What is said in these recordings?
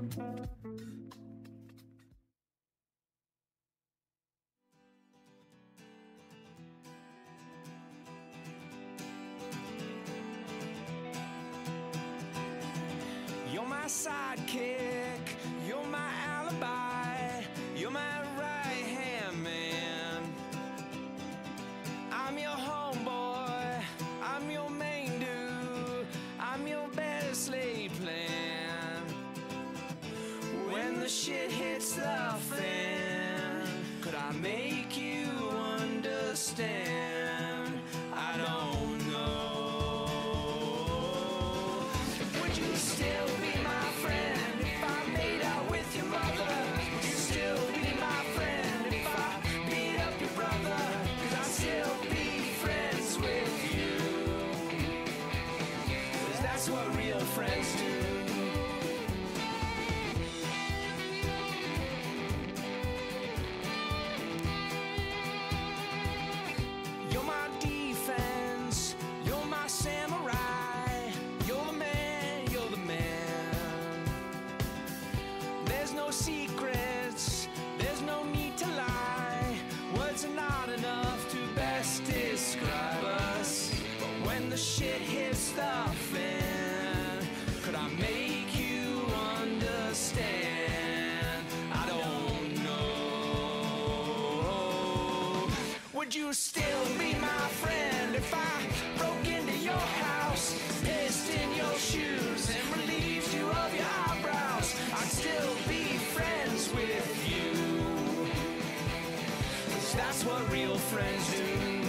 You're my sidekick, you're my alibi, you're my right-hand man. I'm your homeboy, I'm your main dude, I'm your best laid plan. When the shit hits the fan, could I make you understand? I don't know. Would you still be my friend if I made out with your mother? Would you still be my friend if I beat up your brother? 'Cause I'd still be friends with you. 'Cause that's what real friends do. You're my defense, you're my samurai, you're the man, you're the man. There's no secrets, there's no need to lie. Words are not enough to best describe us. But when the shit hits the fan, could I make you understand? I don't know. Would you still be my friend if I broke into your house, pissed in your shoes, and relieved you of your eyebrows? I'd still be friends with you. 'Cause that's what real friends do.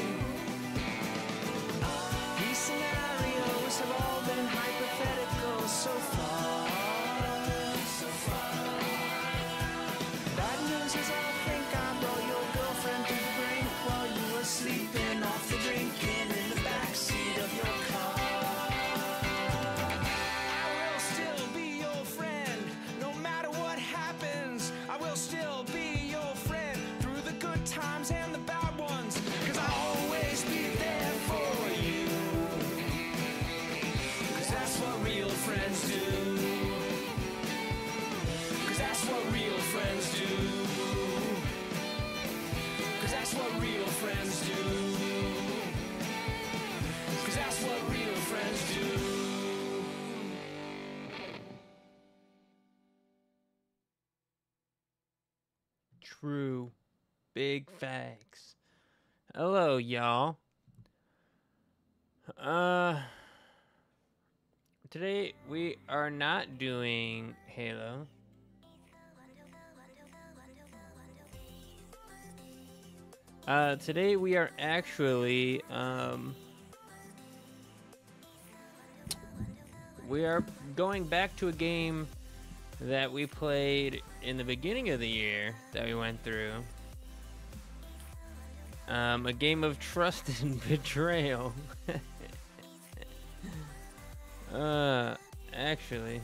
These scenarios have all been hypothetical so far. Bad news is I think I brought your girlfriend to the brink while you were sleeping off the drinking in the backseat of your car. I will still be your friend, no matter what happens. I will still be your friend through the good times and the bad ones. 'Cause I'll always be there for you. 'Cause that's what real friends do. 'Cause that's what real friends do. 'Cause that's what real friends do. 'Cause that's what real friends do. True. Big facts. Hello, y'all. Today we are not doing Halo. Today we are actually, we are going back to a game that we played in the beginning of the year that we went through. A game of trust and betrayal. Actually.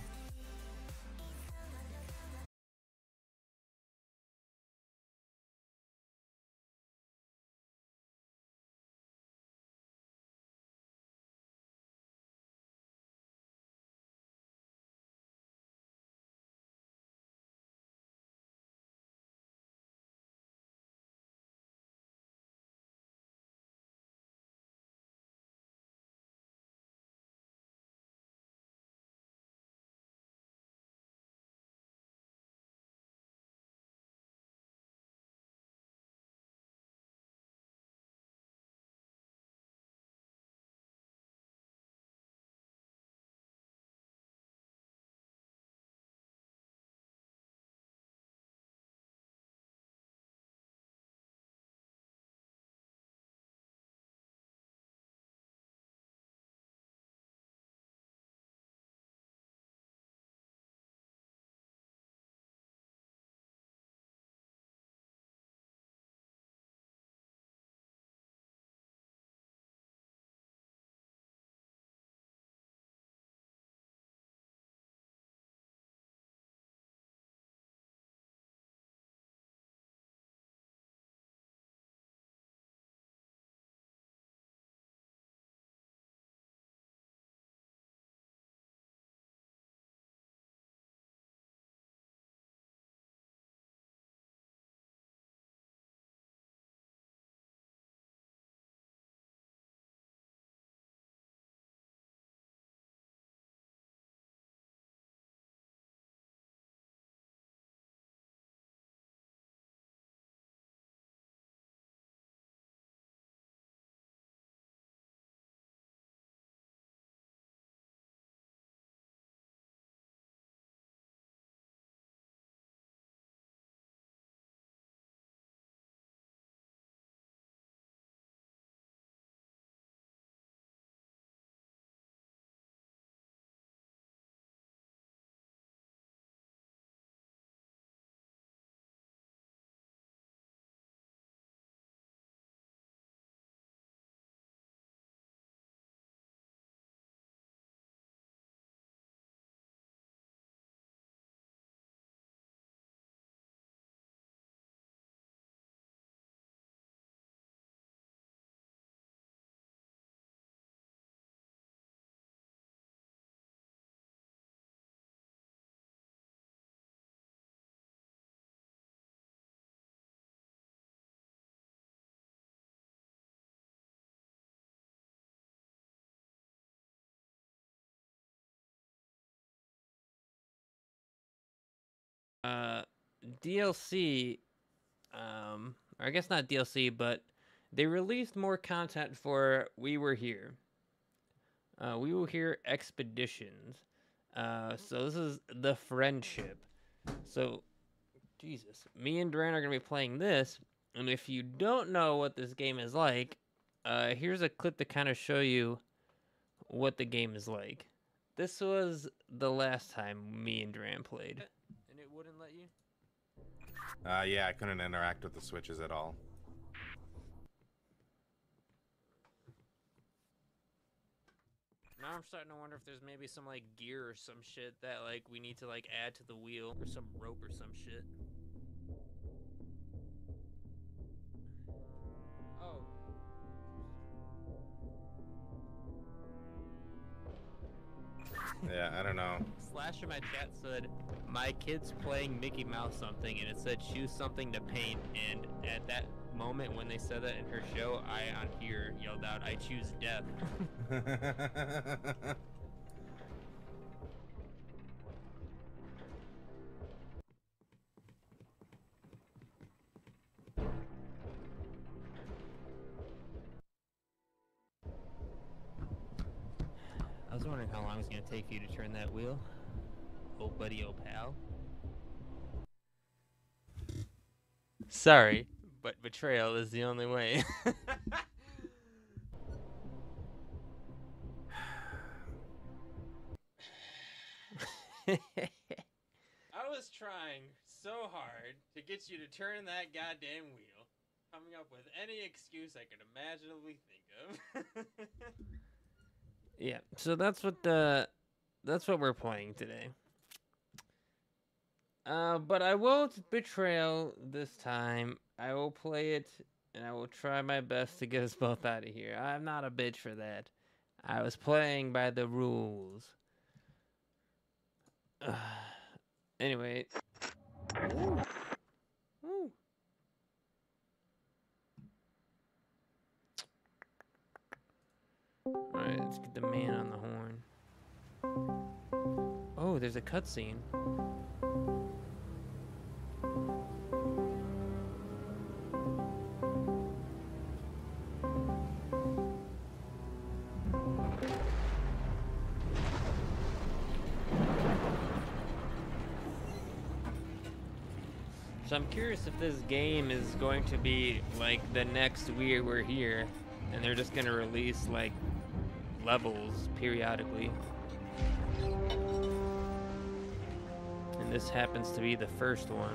DLC, or I guess not DLC, but they released more content for We Were Here. We Were Here Expeditions. So this is the friendship. So, Jesus, me and Duran are gonna be playing this, and if you don't know what this game is like, here's a clip to kind of show you what the game is like. This was the last time me and Duran played. And it wouldn't let you? Yeah, I couldn't interact with the switches at all. Now I'm starting to wonder if there's maybe some like gear or some shit that like we need to like add to the wheel, or some rope or some shit. Oh. Yeah, I don't know. Slash in my chat said, my kid's playing Mickey Mouse something, and it said choose something to paint, and at that moment when they said that in her show, I on here yelled out, I choose death. I was wondering how long it was going to take for you to turn that wheel. Oh buddy, oh pal. Sorry, but betrayal is the only way. I was trying so hard to get you to turn that goddamn wheel, coming up with any excuse I could imaginably think of. Yeah, so that's what we're playing today. But I won't betrayal this time. I will play it, and I will try my best to get us both out of here. I'm not a bitch for that. I was playing by the rules. Anyway. Ooh. Ooh. Alright, let's get the man on the horn. Oh, there's a cutscene. So I'm curious if this game is going to be like the next We Were Here, and they're just gonna release like levels periodically. And this happens to be the first one.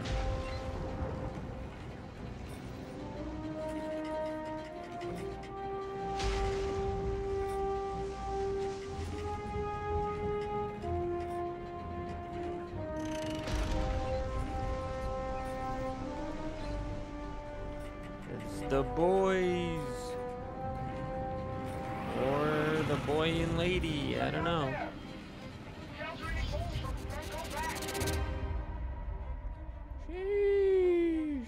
The boys, or the boy and lady, I don't know. Sheesh.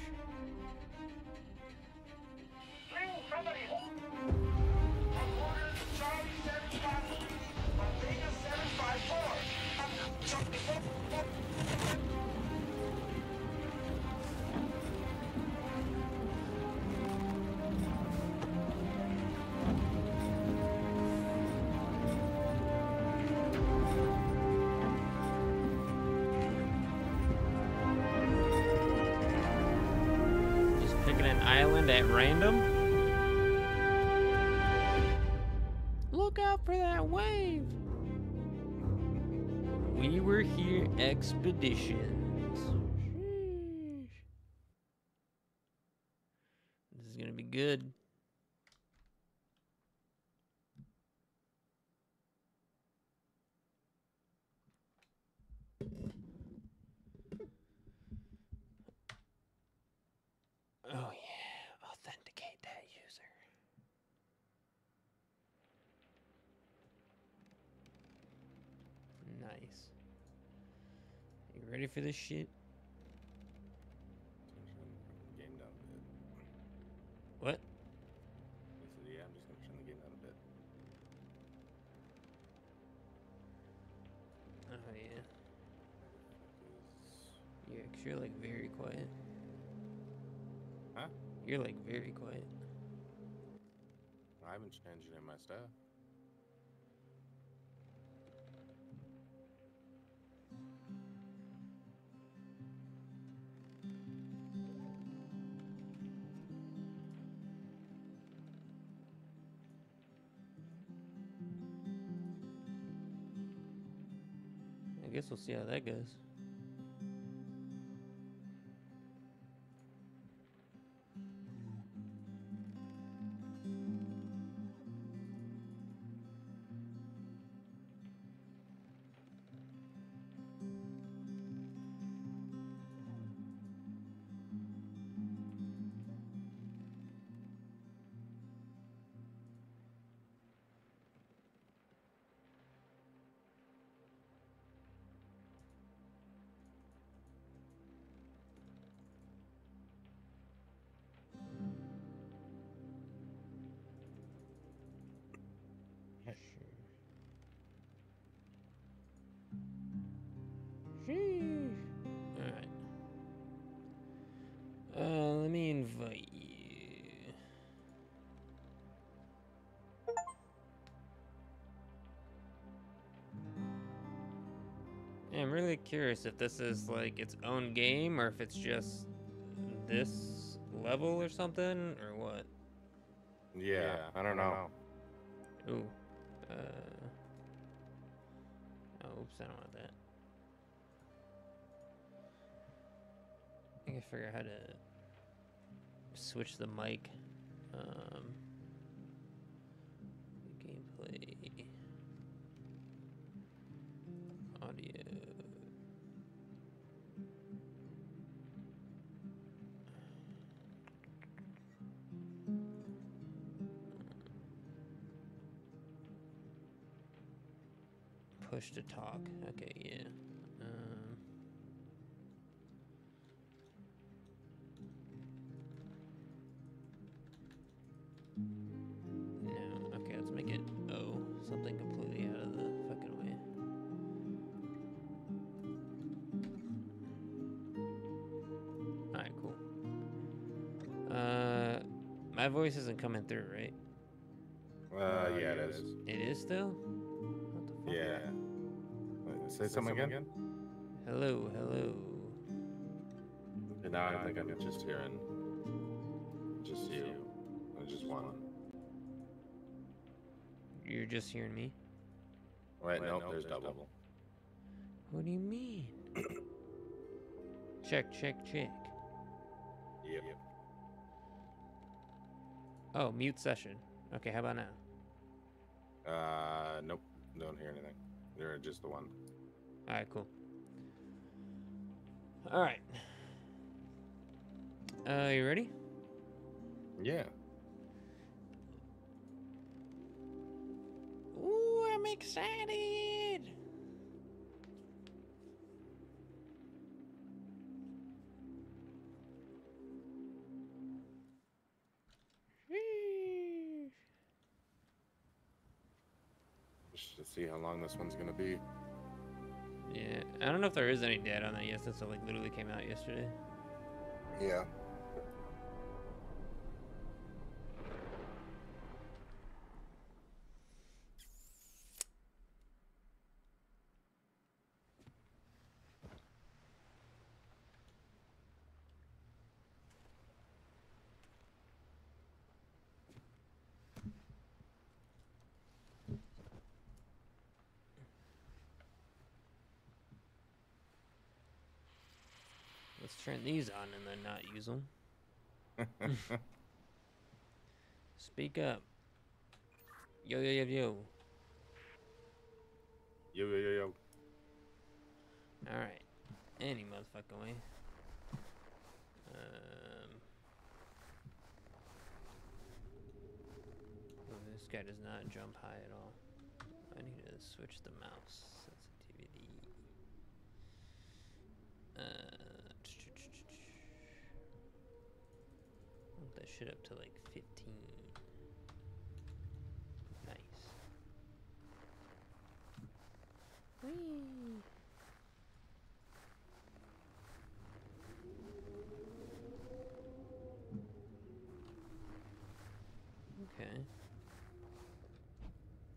Island at random. Look out for that wave. We Were Here Expeditions. Sheesh. This is gonna be good. Oh yeah, authenticate that user. Nice. You ready for this shit? Game down a bit. What? I said, yeah, I'm just gonna turn the game down a bit. Oh yeah. You're you're like very quiet. Huh? You're like very quiet. I haven't changed any of my stuff. I guess we'll see how that goes. Sheesh. Alright. Let me invite you. Yeah, I'm really curious if this is like its own game or if it's just this level or something or what. Yeah, I don't know. Ooh. Oh, oops, I don't want that. I gotta figure out how to switch the mic. Gameplay. Audio. Push to talk. Okay, yeah. No. Okay, let's make it O. Something completely out of the fucking way. Alright, cool. My voice isn't coming through, right? Yeah, it is. It is still? What the fuck? Yeah. Say something again? Hello, hello. And now I think I'm just hearing just you. I just one. You're just hearing me? Wait, no, there's double. What do you mean? Check, check, check. Yep. Oh, mute session. Okay, how about now? Nope. Don't hear anything. You're just the one. Alright, cool. Alright. You ready? Yeah. Ooh, I'm excited! Just to see how long this one's gonna be. Yeah, I don't know if there is any data on that yet since it like literally came out yesterday. Yeah. Let's turn these on and then not use them. Speak up. Yo, yo, yo, yo. Yo, yo, yo, yo. Alright. Any motherfucking way. Oh, this guy does not jump high at all. I need to switch the mouse sensitivity. Want that shit up to like 15. Nice. Whee!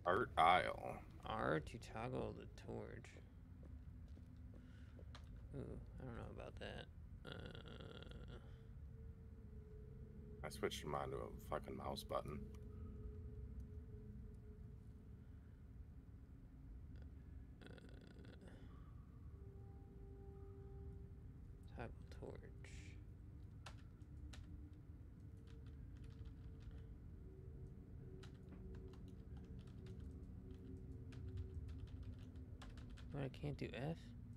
Art aisle. R to toggle the torch. Ooh, I don't know about that. I switched mine to a fucking mouse button. Toggle torch. What, I can't do F?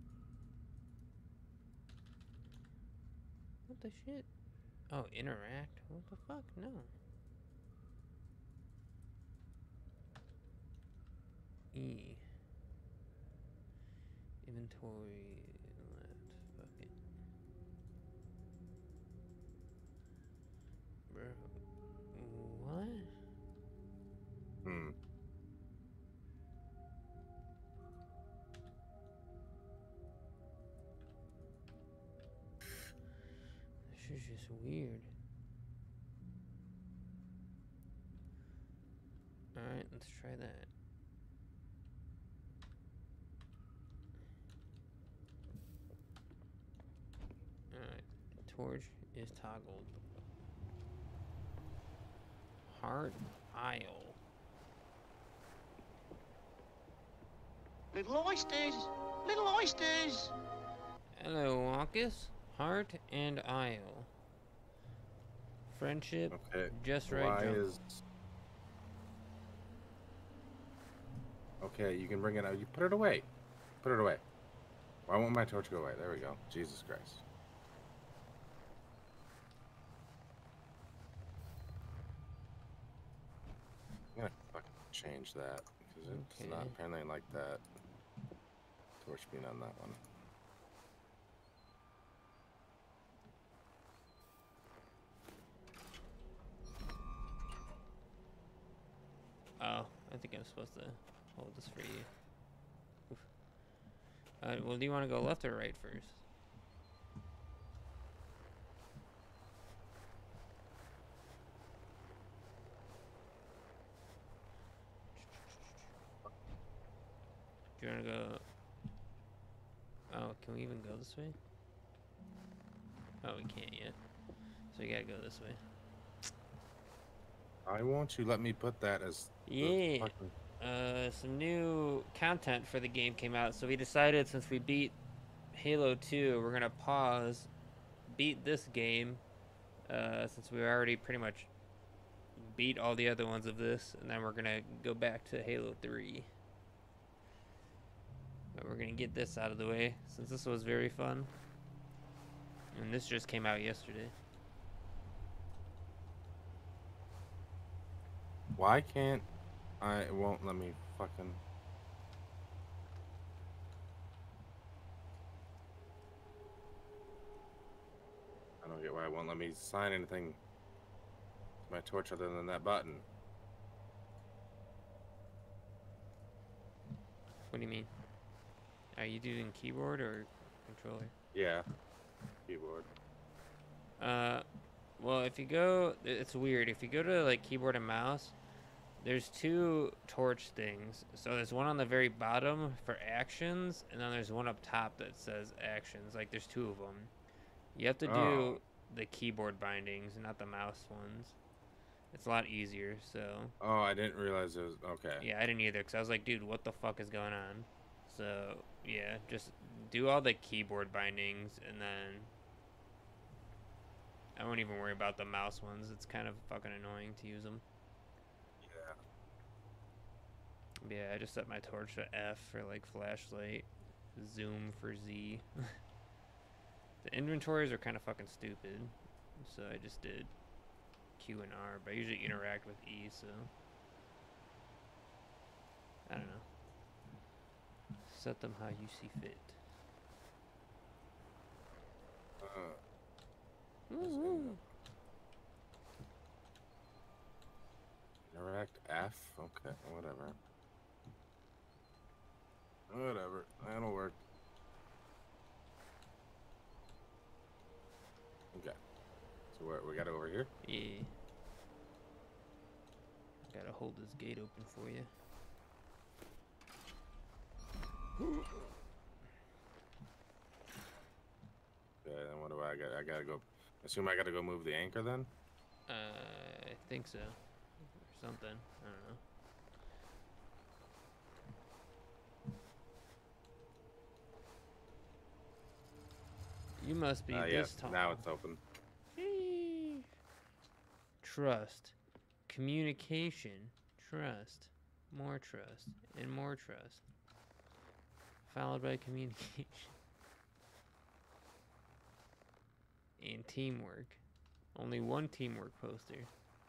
What the shit? Oh, interact? What the fuck? No. E. Inventory. Fuck it. Bro. What? Hmm. This is just weird. Alright, let's try that. Alright, torch is toggled. Heart aisle. Little oysters! Little oysters! Hello, Wonkus. Heart and aisle. Friendship, Okay. just right. Why Jungle. is? Okay, you can bring it out. You put it away. Put it away. Why won't my torch go away? There we go. Jesus Christ. I'm gonna fucking change that because it's not Okay. apparently like that. Torch being on that one. Oh, I think I'm supposed to hold this for you. Oof. Well, do you want to go left or right first? Do you want to go? Oh, can we even go this way? Oh, we can't yet. So we gotta go this way. Why won't you let me put that as? the Yeah. fucking- Some new content for the game came out, so we decided since we beat Halo 2, we're gonna pause, beat this game, since we already pretty much beat all the other ones of this, and then we're gonna go back to Halo 3. But we're gonna get this out of the way, since this was very fun. And this just came out yesterday. Why can't I? It won't let me fucking. I don't get why it won't let me sign anything to my torch other than that button. What do you mean? Are you doing keyboard or controller? Yeah. Keyboard. Well, if you go, it's weird. If you go to like keyboard and mouse, there's two torch things. So there's one on the very bottom for actions, and then there's one up top that says actions. Like there's two of them. You have to do Oh. the keyboard bindings, not the mouse ones. It's a lot easier. So Oh, I didn't realize it was okay. yeah, I didn't either, because I was like, dude, what the fuck is going on? So yeah, just do all the keyboard bindings, and then I won't even worry about the mouse ones. It's kind of fucking annoying to use them. Yeah. Yeah, I just set my torch to F for like flashlight, zoom for Z. The inventories are kind of fucking stupid, so I just did Q and R, but I usually interact with E, so I don't know. Set them how you see fit. Woo-hoo. Interact F. Okay, whatever. Whatever. That'll work. Okay. So we got over here. Yeah. Gotta hold this gate open for you. Okay, then what do I got? I gotta go. Assume I gotta go move the anchor then. I think so. Or something. I don't know. You must be this Yes, tall. now it's open. Sheesh. Trust. Communication. Trust. More trust. And more trust. Followed by communication. And teamwork. Only one teamwork poster.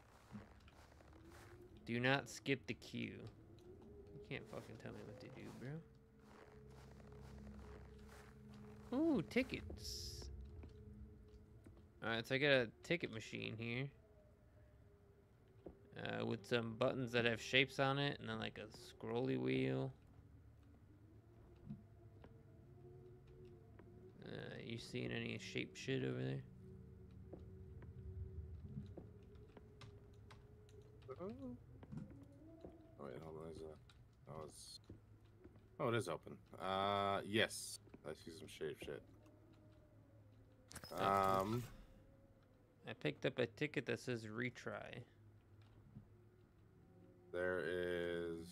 Do not skip the queue. You can't fucking tell me what to do, bro. Ooh, tickets. Alright, so I got a ticket machine here. With some buttons that have shapes on it, and then like a scrolly wheel. You seeing any shape shit over there? Oh wait, hold on. Oh, it is open. Yes, I see some shape shit. I picked up a ticket that says retry. There is.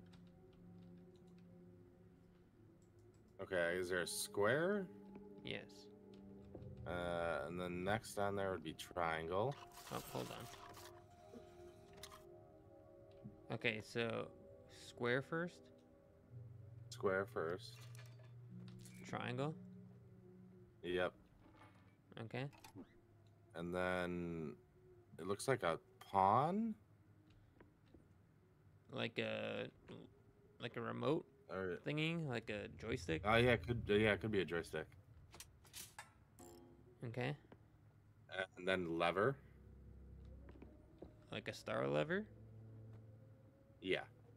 Okay, is there a square? Yes. And then next on there would be triangle. Oh, hold on. Okay, so square first, Square first. triangle. Yep. Okay. And then it looks like a pawn. Like a remote Or thingy, like a joystick. oh yeah, it could be a joystick. Okay. And then lever. Like a star lever. Yeah.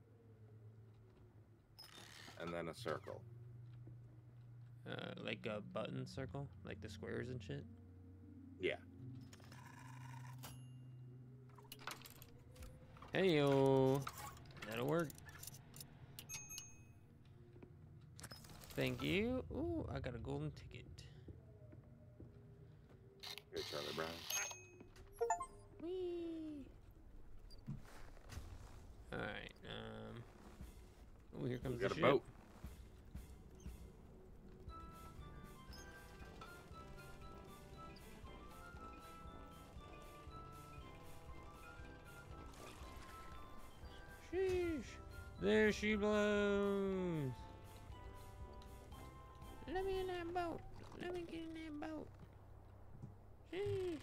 And then a circle. Like a button circle, like the squares and shit. Yeah. Hey yo, that'll work. Thank you. Ooh, I got a golden ticket. Hey, Charlie Brown. Whee! Alright, ooh, here comes We got the a ship. boat. Sheesh. There she blows. Let me in that boat. Let me get in that boat. Sheesh.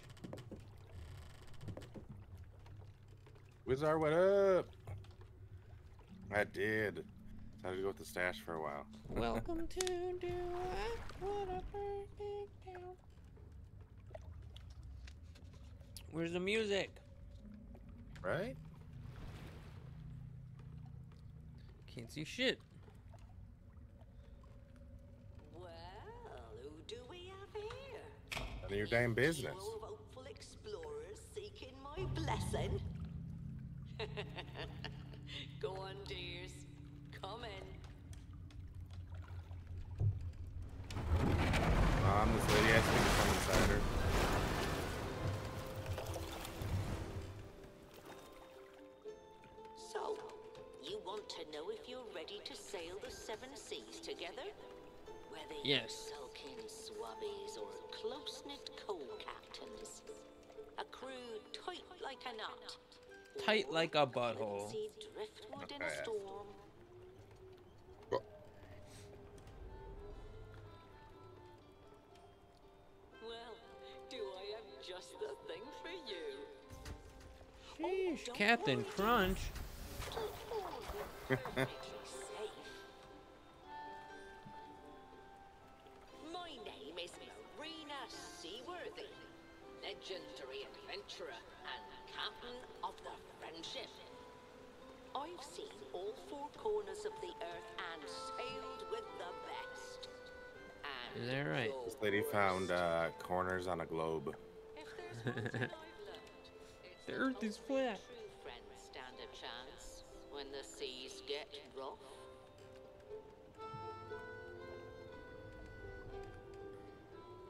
Wizard, what up? I did. Decided to go with the stash for a while. Welcome to Do I Want a Perfect Town. Where's the music? Right? Can't see shit. Well, who do we have here? None of your damn business. Trio of hopeful explorers seeking my blessing. Go on, dears. Come in. This lady asked me to come inside her. So, you want to know if you're ready to sail the seven seas together? Whether you're Yes. sulking swabbies or close-knit co-captains. A crew tight like a knot. Tight like a Or butthole. flimsy driftwood in a Okay. storm. Well, do I have just the thing for you? Sheesh, don't Captain worry, Crunch. Perfectly safe. My name is Marina Seaworthy, legendary adventurer and captain of the Friendship. I've seen all four corners of the earth and sailed with the best. And Is that right? you're This lady found corners on a globe. If there's one thing I've learned, it's The that earth is only flat. True friends stand a chance when the seas get rough.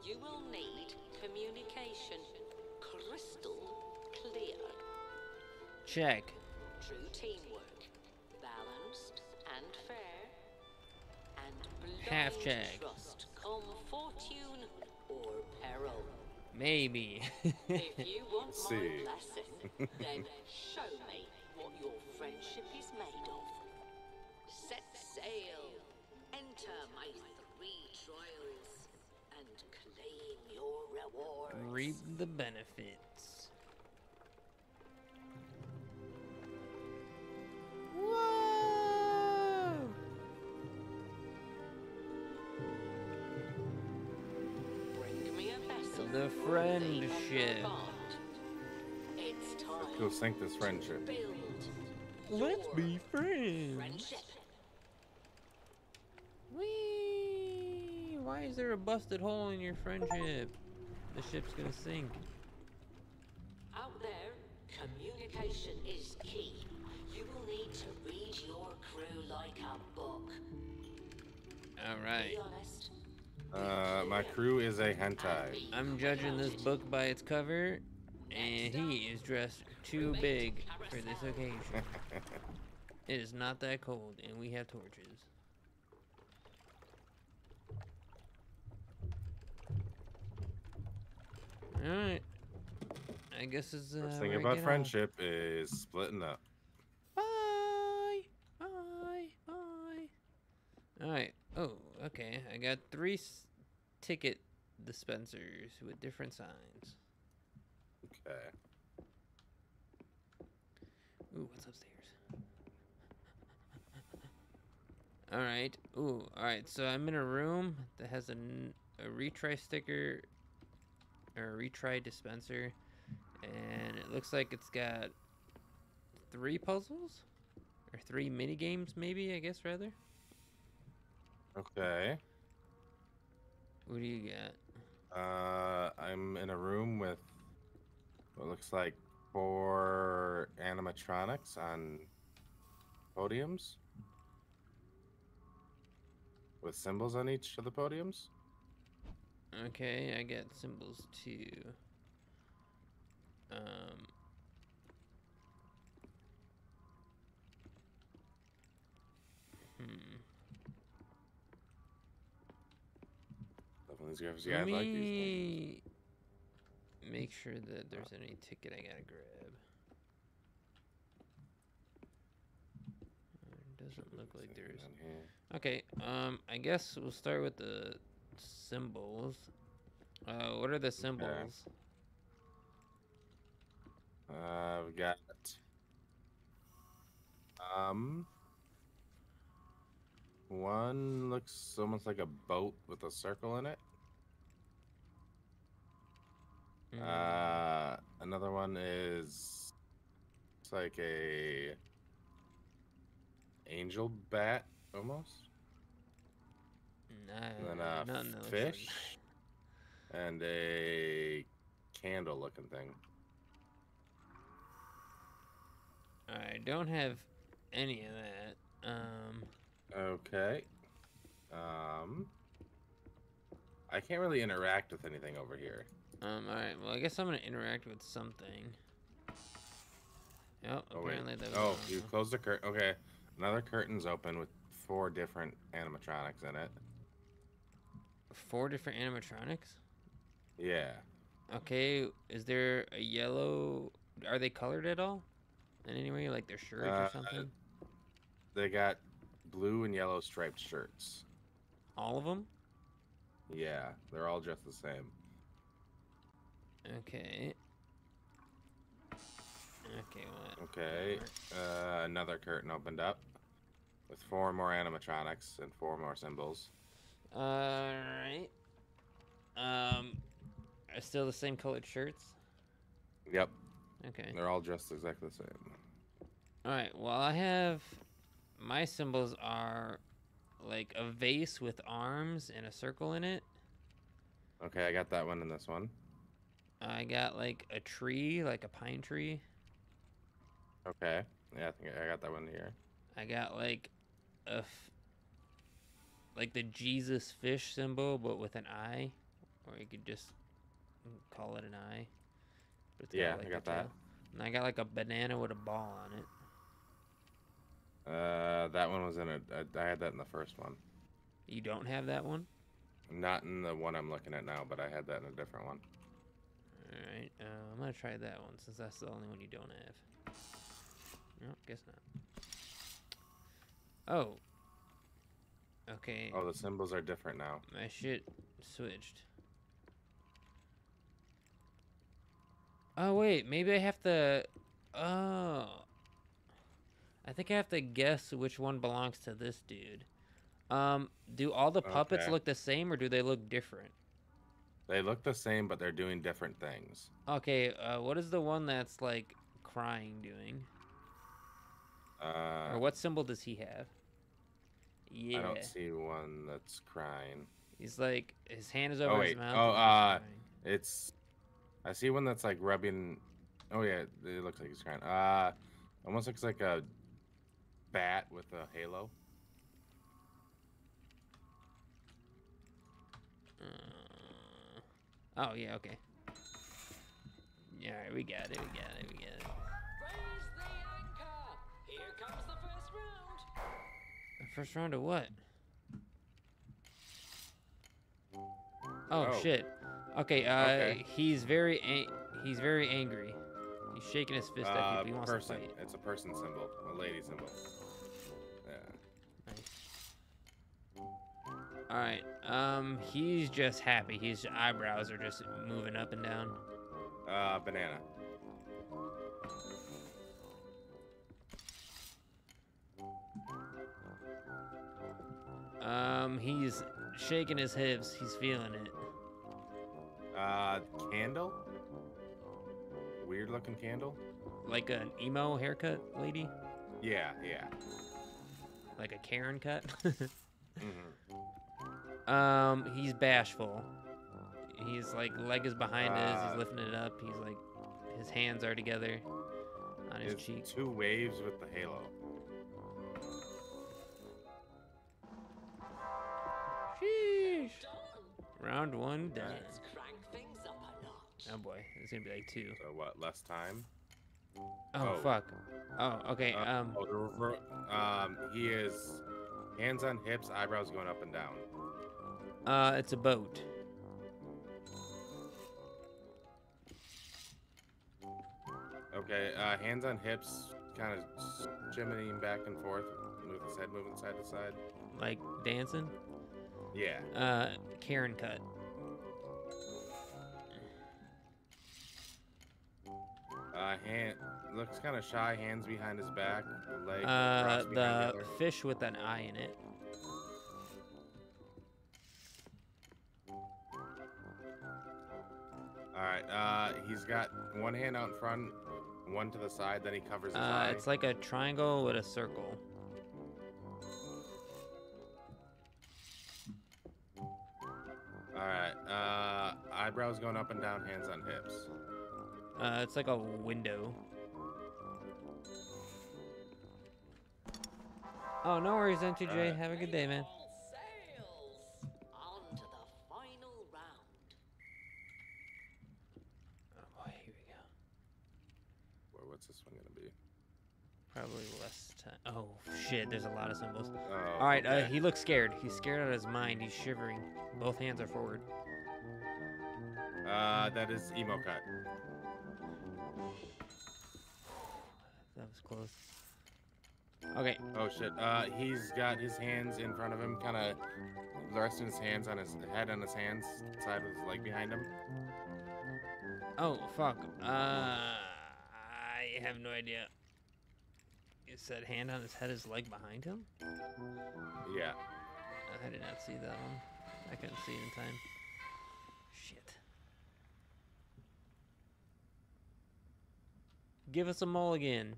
You will need communication crystal clear. Check. True teamwork, balanced and fair, and Half blind check. trust come fortune or peril. Maybe. If you want Let's my see. blessing, then show me what your friendship is made of. Set sail, enter my 3 trials, and claim your rewards. Reap the benefits. Whoa! Bring me a vessel The worthy of your friendship. bond. It's time Let's go sink this to friendship. build Let's your be friends. friendship. Whee! Why is there a busted hole in your friendship? The ship's gonna sink. Out there, communication is key. You will need to read your crew like a book. Alright. Be honest. My crew is a hentai. I'm judging this book by its cover, and he is dressed too big for this occasion. It is not that cold, and we have torches. Alright. I guess it's First thing where I about get off. friendship is splitting up. Bye! Bye! Bye! Alright. Oh, okay. I got 3 ticket dispensers with different signs. Okay. Ooh, what's upstairs? Alright. Ooh, alright. So I'm in a room that has a retry sticker, or a retry dispenser, and it looks like it's got 3 puzzles? Or 3 mini games, maybe, I guess, rather? Okay. What do you got? I'm in a room with what looks like 4 animatronics on podiums with symbols on each of the podiums. Okay, I got symbols too. Loving these graphics. Let Yeah, I like these ones. me make sure that there's any ticket I gotta grab. Doesn't look like there is. On here. Okay, I guess we'll start with the symbols. What are the symbols? We got one looks almost like a boat with a circle in it. Another one is it's like a angel bat almost, and then a nothing that looks fish and a candle looking thing. I don't have any of that. Okay. I can't really interact with anything over here. Alright, well, I guess I'm gonna interact with something. Yep, Oh wait. apparently that was Oh, wrong. you closed the curtain. Okay. Another curtain's open with 4 different animatronics in it. 4 different animatronics? Yeah. Okay, is there a yellow... Are they colored at all? In any way, like their shirts or something? They got blue and yellow striped shirts. All of them? Yeah, they're all just the same. Okay. Okay, what? Okay. Another curtain opened up with 4 more animatronics and 4 more symbols. Alright. Are still the same colored shirts? Yep, Okay. they're all dressed exactly the same. Alright, well, I have... My symbols are like a vase with arms and a circle in it. Okay, I got that one and this one. I got like a tree, like a pine tree. Okay. Yeah, I think I got that one here. I got like like the Jesus fish symbol, but with an eye Or you could just call it an eye. But it's Yeah, like I a got that. tail. And I got like a banana with a ball on it. That one was in a. I had that in the first one. You don't have that one? Not in the one I'm looking at now, but I had that in a different one. Alright, I'm gonna try that one since that's the only one you don't have. No, guess not. Oh. Okay, Oh, the symbols are different now. my shit switched. Oh, wait, maybe I have to... Oh. I think I have to guess which one belongs to this dude. Do all the puppets Okay. look the same or do they look different? They look the same, but they're doing different things. Okay, what is the one that's like crying doing? Or what symbol does he have? Yeah. I don't see one that's crying. He's like, his hand is over his wait. mouth. Oh, and he's crying. It's. I see one that's like rubbing. Oh yeah, it looks like he's crying. Almost looks like a bat with a halo. Oh, yeah, okay. Yeah, all right, we got it. Raise the anchor! Here comes the first round! The first round of what? Oh, Oh. shit. Okay, Okay. he's very angry. He's shaking his fist at people. He wants Person. to fight. It's a person symbol, a lady symbol. Yeah. All right. He's just happy. His eyebrows are just moving up and down. Banana. He's shaking his hips. He's feeling it. Candle. Weird looking candle. Like an emo haircut lady? Yeah, yeah. Like a Karen cut? Mm-hmm. He's bashful. He's like, leg is behind he's lifting it up. He's like, his hands are together on his It's cheek. 2 waves with the halo. Sheesh. Done! Round 1 done. Let's crank things up a notch. Oh boy, it's gonna be like 2. So what? Less time. Oh, Oh. fuck. Oh, okay. He is hands on hips, eyebrows going up and down. It's a boat. Okay, hands on hips, kind of shimmying back and forth, move his head moving side to side. Like dancing. Yeah. Karen cut. Hand looks kind of shy, hands behind his back, leg The crossed behind the other. fish with an eye in it. All right. He's got one hand out in front, one to the side. Then he covers his eye. It's like a triangle with a circle. All right. Eyebrows going up and down, hands on hips. It's like a window. Oh, no worries, MTJ. Alright. Have a good day, man. All sails! On to the final round. Oh boy, here we go. What's this one gonna be? Probably less time. Oh shit, there's a lot of symbols. Oh, All right, okay. he looks scared. He's scared out of his mind. He's shivering. Both hands are forward. That is emo cut. That was close. Okay. Oh shit. He's got his hands in front of him, kind of resting his hands on his head on his hands, side with his leg behind him. Oh fuck. I have no idea. You said hand on his head, his leg behind him? Yeah. I did not see that one. I couldn't see it in time. Shit. Give us a mulligan.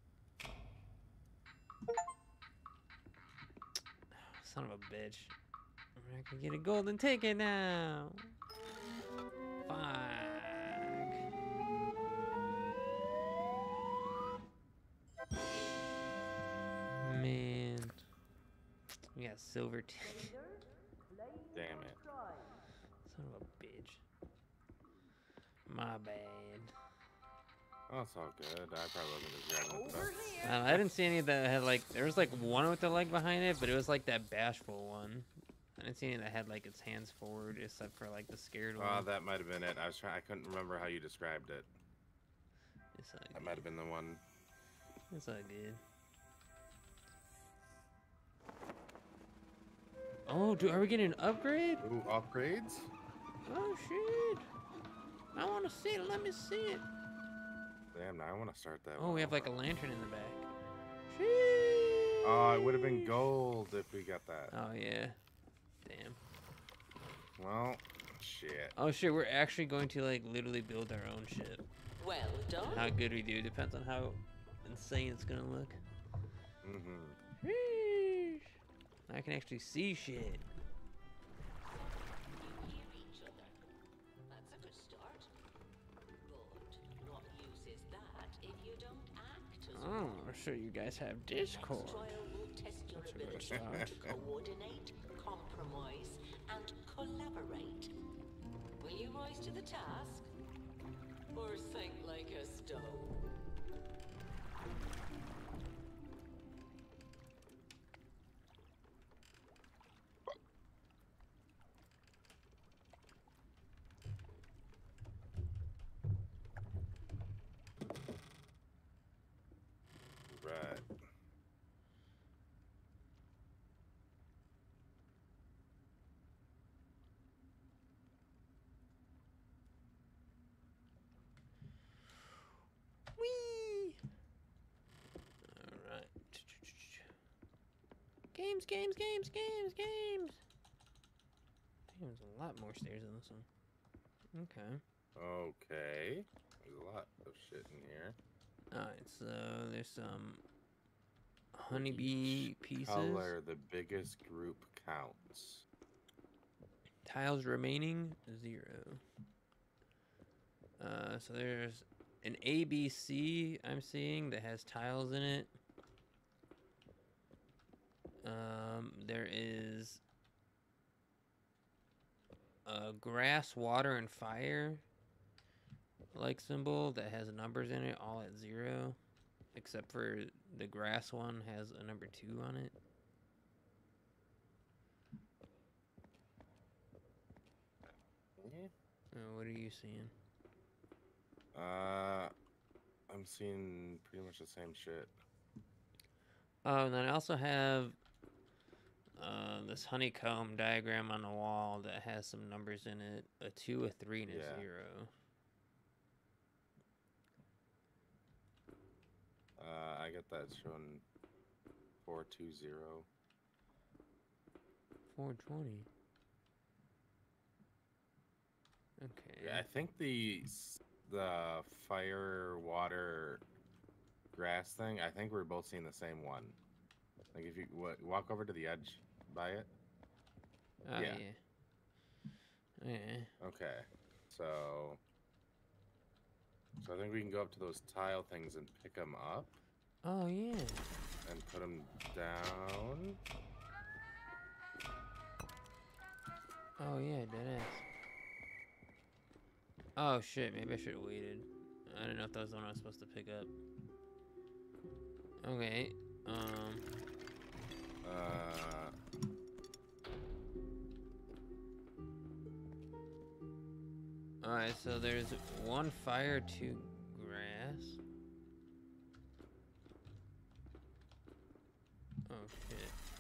Son of a bitch. We're not gonna get a golden ticket now. Fuck. Man. We got silver ticket. Damn it. Son of a bitch. My bad. Oh, it's all good. I probably wasn't describing it the Over best. here. I didn't see any that had like. There was like one with the leg behind it, but it was like that bashful one. I didn't see any that had like its hands forward, except for like the scared Oh, one. that might have been it. I couldn't remember how you described it. It's all That good. might have been the one. It's all good. Oh, dude, are we getting an upgrade? Ooh, upgrades? Oh shit! I want to see it. Let me see it. Damn, now I want to start that Oh, one we have off. like a lantern in the back. Oh, it would have been gold if we got that. Oh yeah. Damn. Well, shit. Oh shit, we're actually going to like literally build our own ship. Well done. How good we do depends on how insane it's gonna look. Mm-hmm. Sheesh. I can actually see shit. You hear each other. That's a good start. But what use is that if you don't act as Oh, I'm sure you guys have Discord. Next trial will test your That's a good ability start. to coordinate, compromise, and collaborate. Will you rise to the task? Or sink like a stone? Right. Whee! Alright. Games, games, games, games, games! Damn, there's a lot more stairs in this one. Okay. Okay. There's a lot of shit in here. Alright, so there's some For honeybee each pieces. Color, the biggest group counts. Tiles remaining, 0. So there's an ABC I'm seeing that has tiles in it. There is a grass, water, and fire like symbol that has numbers in it, all at 0, except for the grass one has a number 2 on it. Yeah. What are you seeing? I'm seeing pretty much the same shit. Oh, and then I also have this honeycomb diagram on the wall that has some numbers in it, a 2, a 3, and a Yeah. 0. I got that showing 420. 420. Okay. Yeah, I think the fire, water, grass thing. I think we're both seeing the same one. Like if you walk over to the edge by it. Oh, yeah. yeah. Yeah. Okay, so I think we can go up to those tile things and pick them up Oh, yeah. and put them down. Oh, yeah, deadass. Oh, shit. Maybe I should have waited. I didn't know if that was the one I was supposed to pick up. Okay. Alright, so there's 1 fire, 2 grass. Oh shit.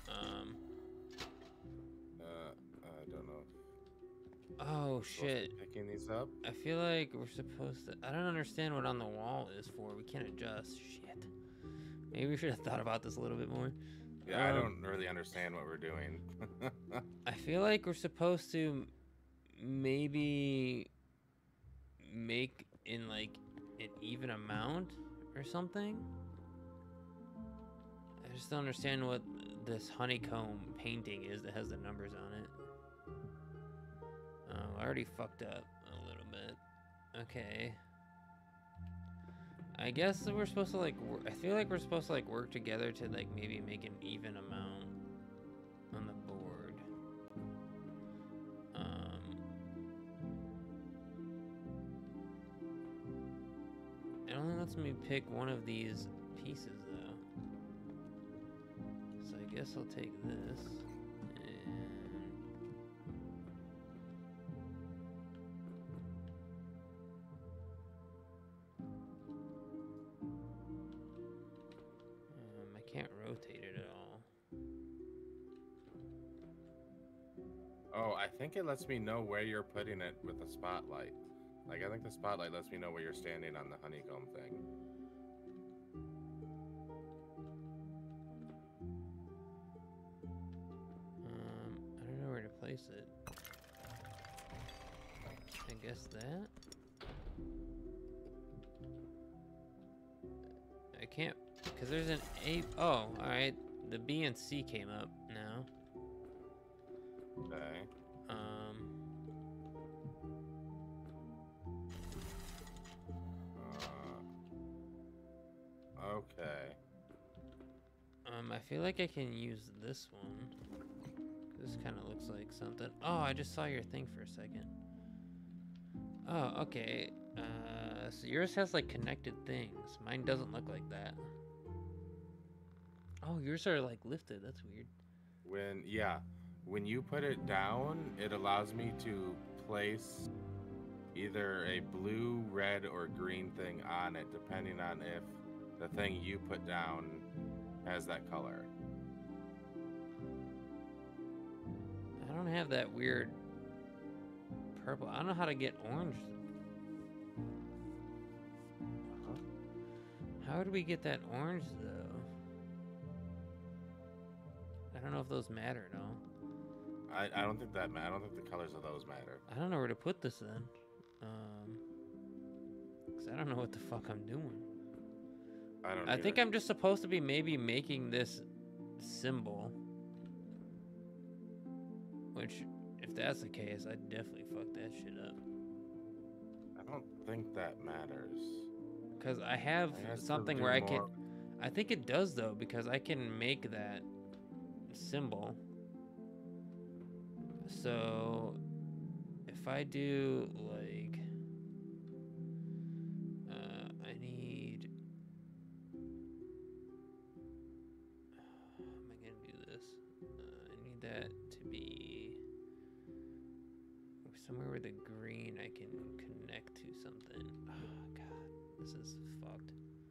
I don't know. Oh Supposed to be shit. Picking these up. I feel like we're supposed to. I don't understand what on the wall is for. We can't adjust. Shit. Maybe we should have thought about this a little bit more. Yeah, I don't really understand what we're doing. I feel like we're supposed to maybe make in like an even amount or something. I just don't understand what this honeycomb painting is that has the numbers on it. Oh, I already fucked up a little bit. Okay. I guess that we're supposed to like. I feel like we're supposed to like work together to like maybe make an even amount on the board. It only lets me pick one of these pieces, though. So I guess I'll take this. I can't rotate it at all. Oh, I think it lets me know where you're putting it with the spotlight. Like, I think the spotlight lets me know where you're standing on the honeycomb thing. I don't know where to place it. I guess that? I can't, because there's an A. Oh, alright. The B and C came up now. Okay. Okay. I feel like I can use this one. This kind of looks like something. Oh, I just saw your thing for a second. Oh, okay. So yours has like connected things. Mine doesn't look like that. Oh, yours are like lifted. That's weird. When you put it down, it allows me to place either a blue, red, or green thing on it, depending on if the thing you put down has that color. I don't have that weird purple. I don't know how to get orange. How do we get that orange, though? I don't know if those matter at all. I don't think that I don't think the colors of those matter. I don't know where to put this then. 'Cause I don't know what the fuck I'm doing. I think I'm just supposed to be maybe making this symbol. Which, if that's the case, I definitely fucked that shit up. I don't think that matters. Because I have It has to something do where I more- can... I think it does, though, because I can make that symbol. So, if I do, like... I need... How am I going to do this? I need that to be... somewhere with a green I can connect to something. Oh, God. This is fucked.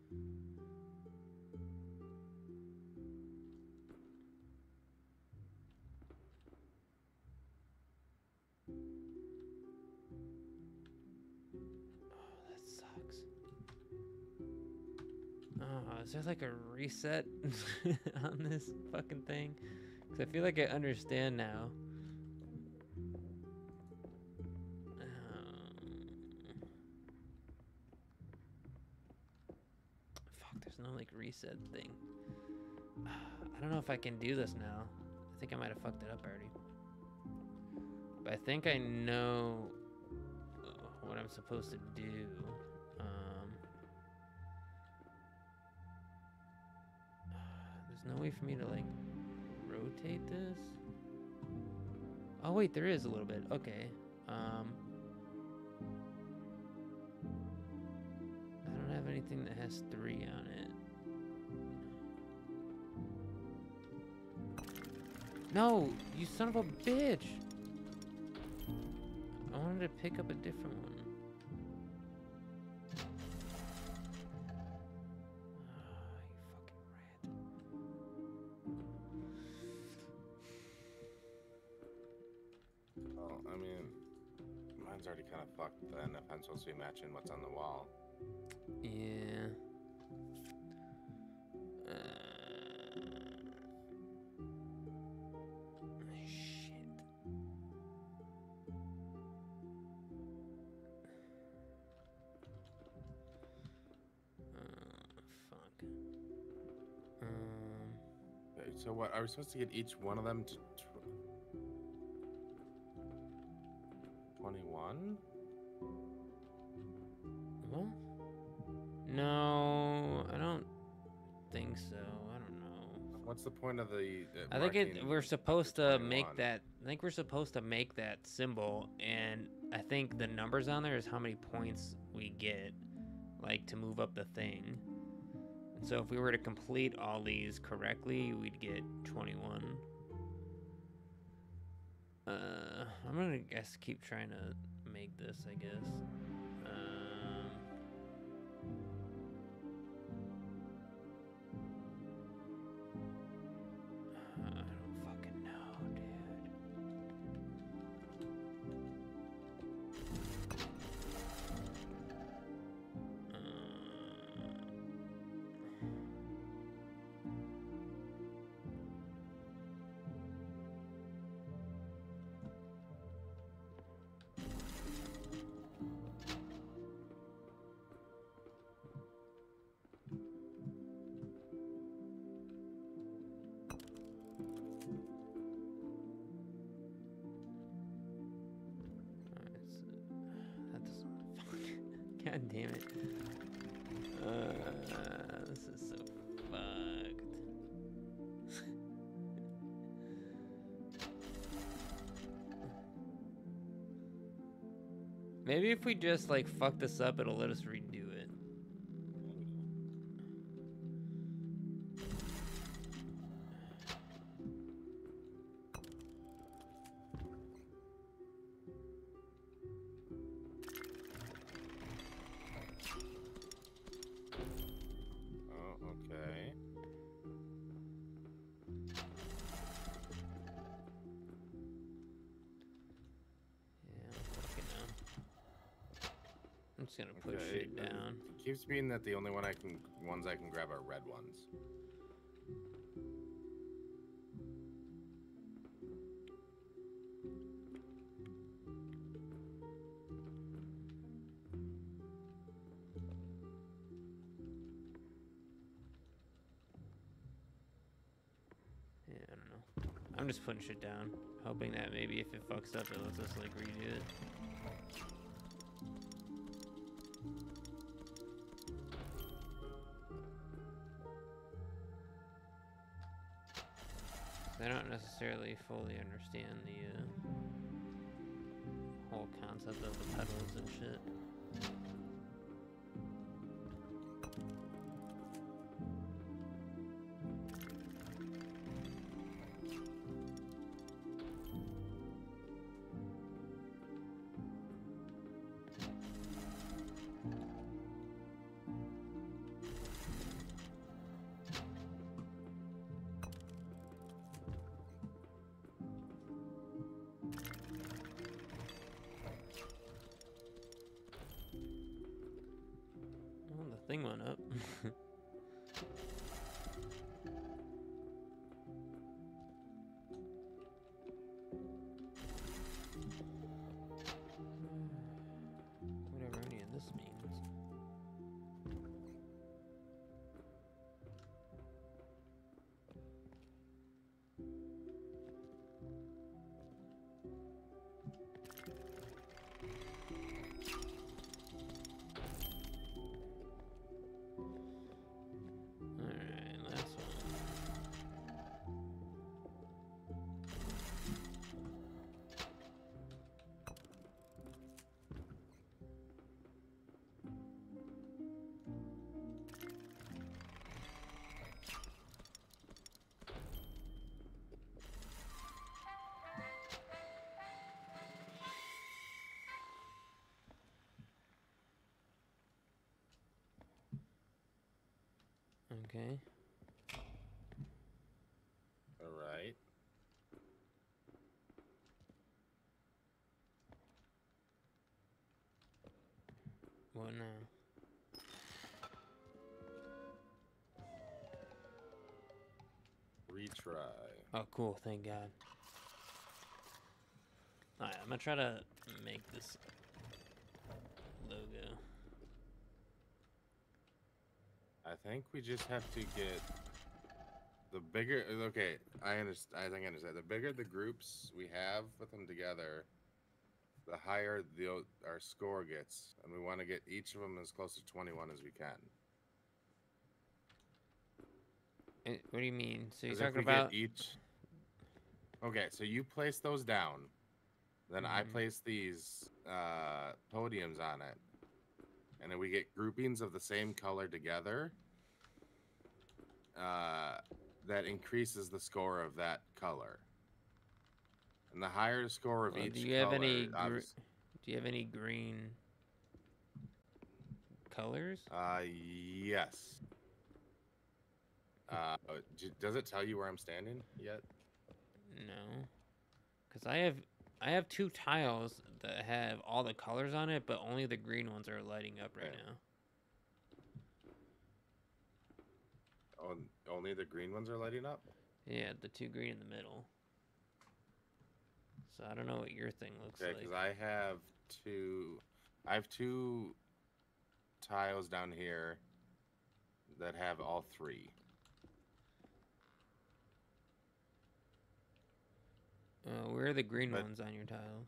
Oh, that sucks. Oh, is there like a reset on this fucking thing? Because I feel like I understand now. Fuck, there's no like reset thing. I don't know if I can do this now. I think I might have fucked it up already. But I think I know what I'm supposed to do. There's no way for me to like rotate this. Oh wait, there is a little bit. Okay. I don't have anything that has 3 on it. No, you son of a bitch! I wanted to pick up a different one. Well, I mean, mine's already kind of fucked then if I'm supposed to be matching what's on the wall. Yeah. Shit. Fuck. Okay, so what, are we supposed to get each one of them to 21? What? No, I don't think so. I don't know. What's the point of the I think marking we're supposed for to make 21? that. I think we're supposed to make that symbol, and I think the numbers on there is how many points we get. like to move up the thing. And so if we were to complete all these correctly, we'd get 21. I'm gonna guess keep trying to make this, I guess. I don't fucking know, dude. That doesn't fuck. God damn it. This is so fucked. Maybe if we just like fuck this up, it'll let us redo it. Oh, okay. Yeah, I don't fucking know. I'm just gonna push Okay, it down. It keeps being that the only ones I can grab are red ones. Yeah, I don't know. I'm just putting shit down, hoping that maybe if it fucks up, it lets us like redo it. I don't necessarily fully understand the whole concept of the pedals and shit. Well, the thing went up. Whatever any of this means. Alright, last one. Okay. All right. What now? Retry. Oh, cool. Thank God. Alright, I'm gonna try to make this logo. I think we just have to get the bigger. Okay, I understand. I think I understand. The bigger the groups we have with them together, the higher our score gets, and we want to get each of them as close to 21 as we can. What do you mean? So you're 'Cause if talking we get about each. Okay, so you place those down, then I Mhm. place these podiums on it, and then we get groupings of the same color together, that increases the score of that color. And the higher score of Well, each do you have color, any do you have any green colors? Yes. Does it tell you where I'm standing yet? No, because I have 2 tiles that have all the colors on it, but only the green ones are lighting up right Okay. now. Only the green ones are lighting up? Yeah, the 2 green in the middle. So I don't know what your thing looks Okay, like. because I have 2 tiles down here that have all 3. Where are the green But- ones on your tiles?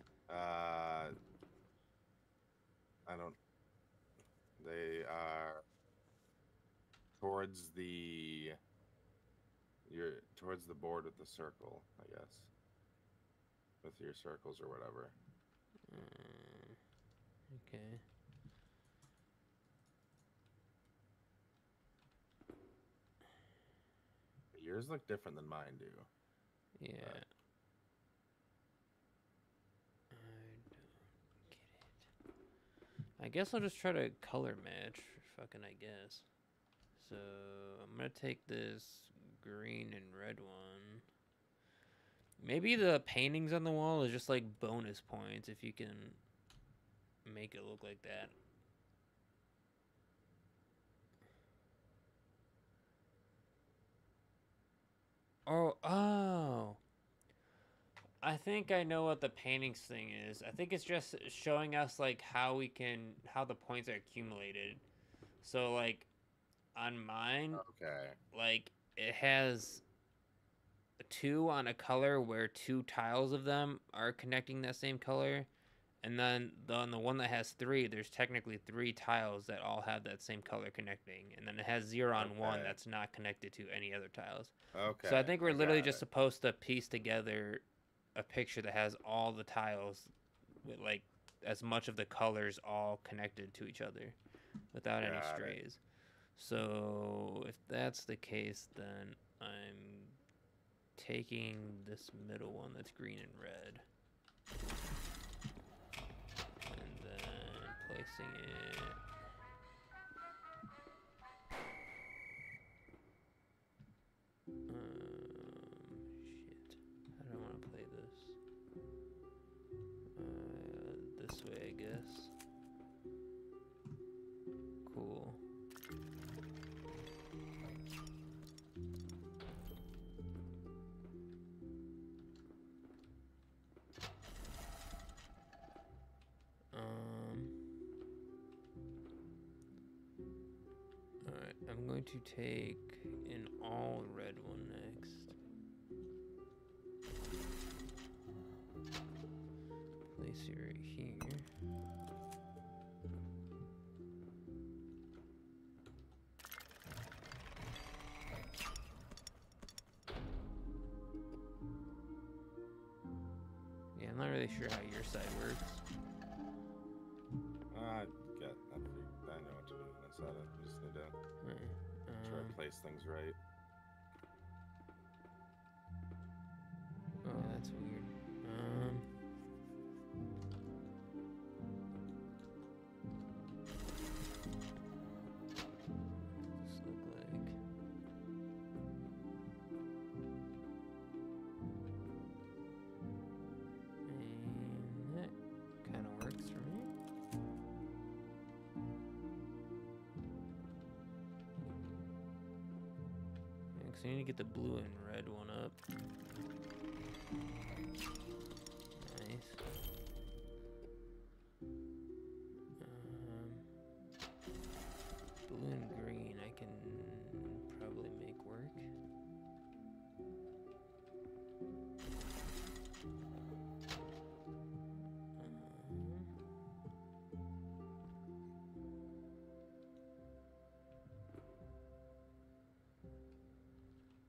I don't. They are towards the. Towards the board with the circle, I guess. With your circles or whatever. Okay. Yours look different than mine do. Yeah. Right. I don't get it. I guess I'll just try to color match. Fucking I guess. So I'm gonna take this green and red one. Maybe the paintings on the wall is just like bonus points if you can make it look like that. Oh. I think I know what the paintings thing is. I think it's just showing us like how the points are accumulated. So like on mine, Okay. like it has 2 on a color where 2 tiles of them are connecting that same color. And then on the one that has 3, there's technically 3 tiles that all have that same color connecting. And then it has 0 on 1 Okay. that's not connected to any other tiles. Okay. So I think we're literally got just it. supposed to piece together a picture that has all the tiles with like as much of the colors all connected to each other without any Got it. strays. So if that's the case, then I'm taking this middle one that's green and red. And then placing it. Shit. How do I want to play this? This way, I guess. Cool. Alright, I'm going to take an all red one next. Place it right here. Yeah, I'm not really sure how your side works. I know what to do on this side. I just need to try to place things right. Oh, that's weird. This look like. And that kind of works for me. Yeah, 'cause I need to get the blue and red one up. Nice. Blue and green I can probably make work.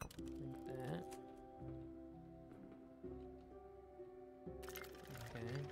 Like that. Okay.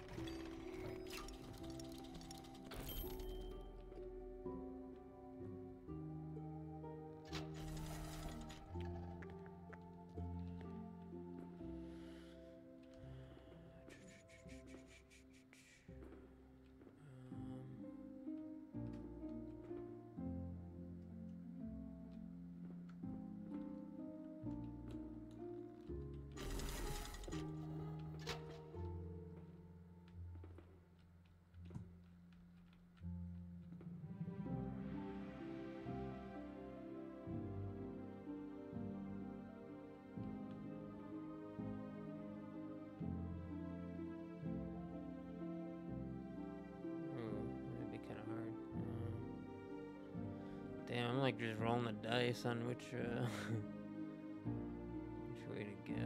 Damn, I'm like just rolling the dice on which which way to go.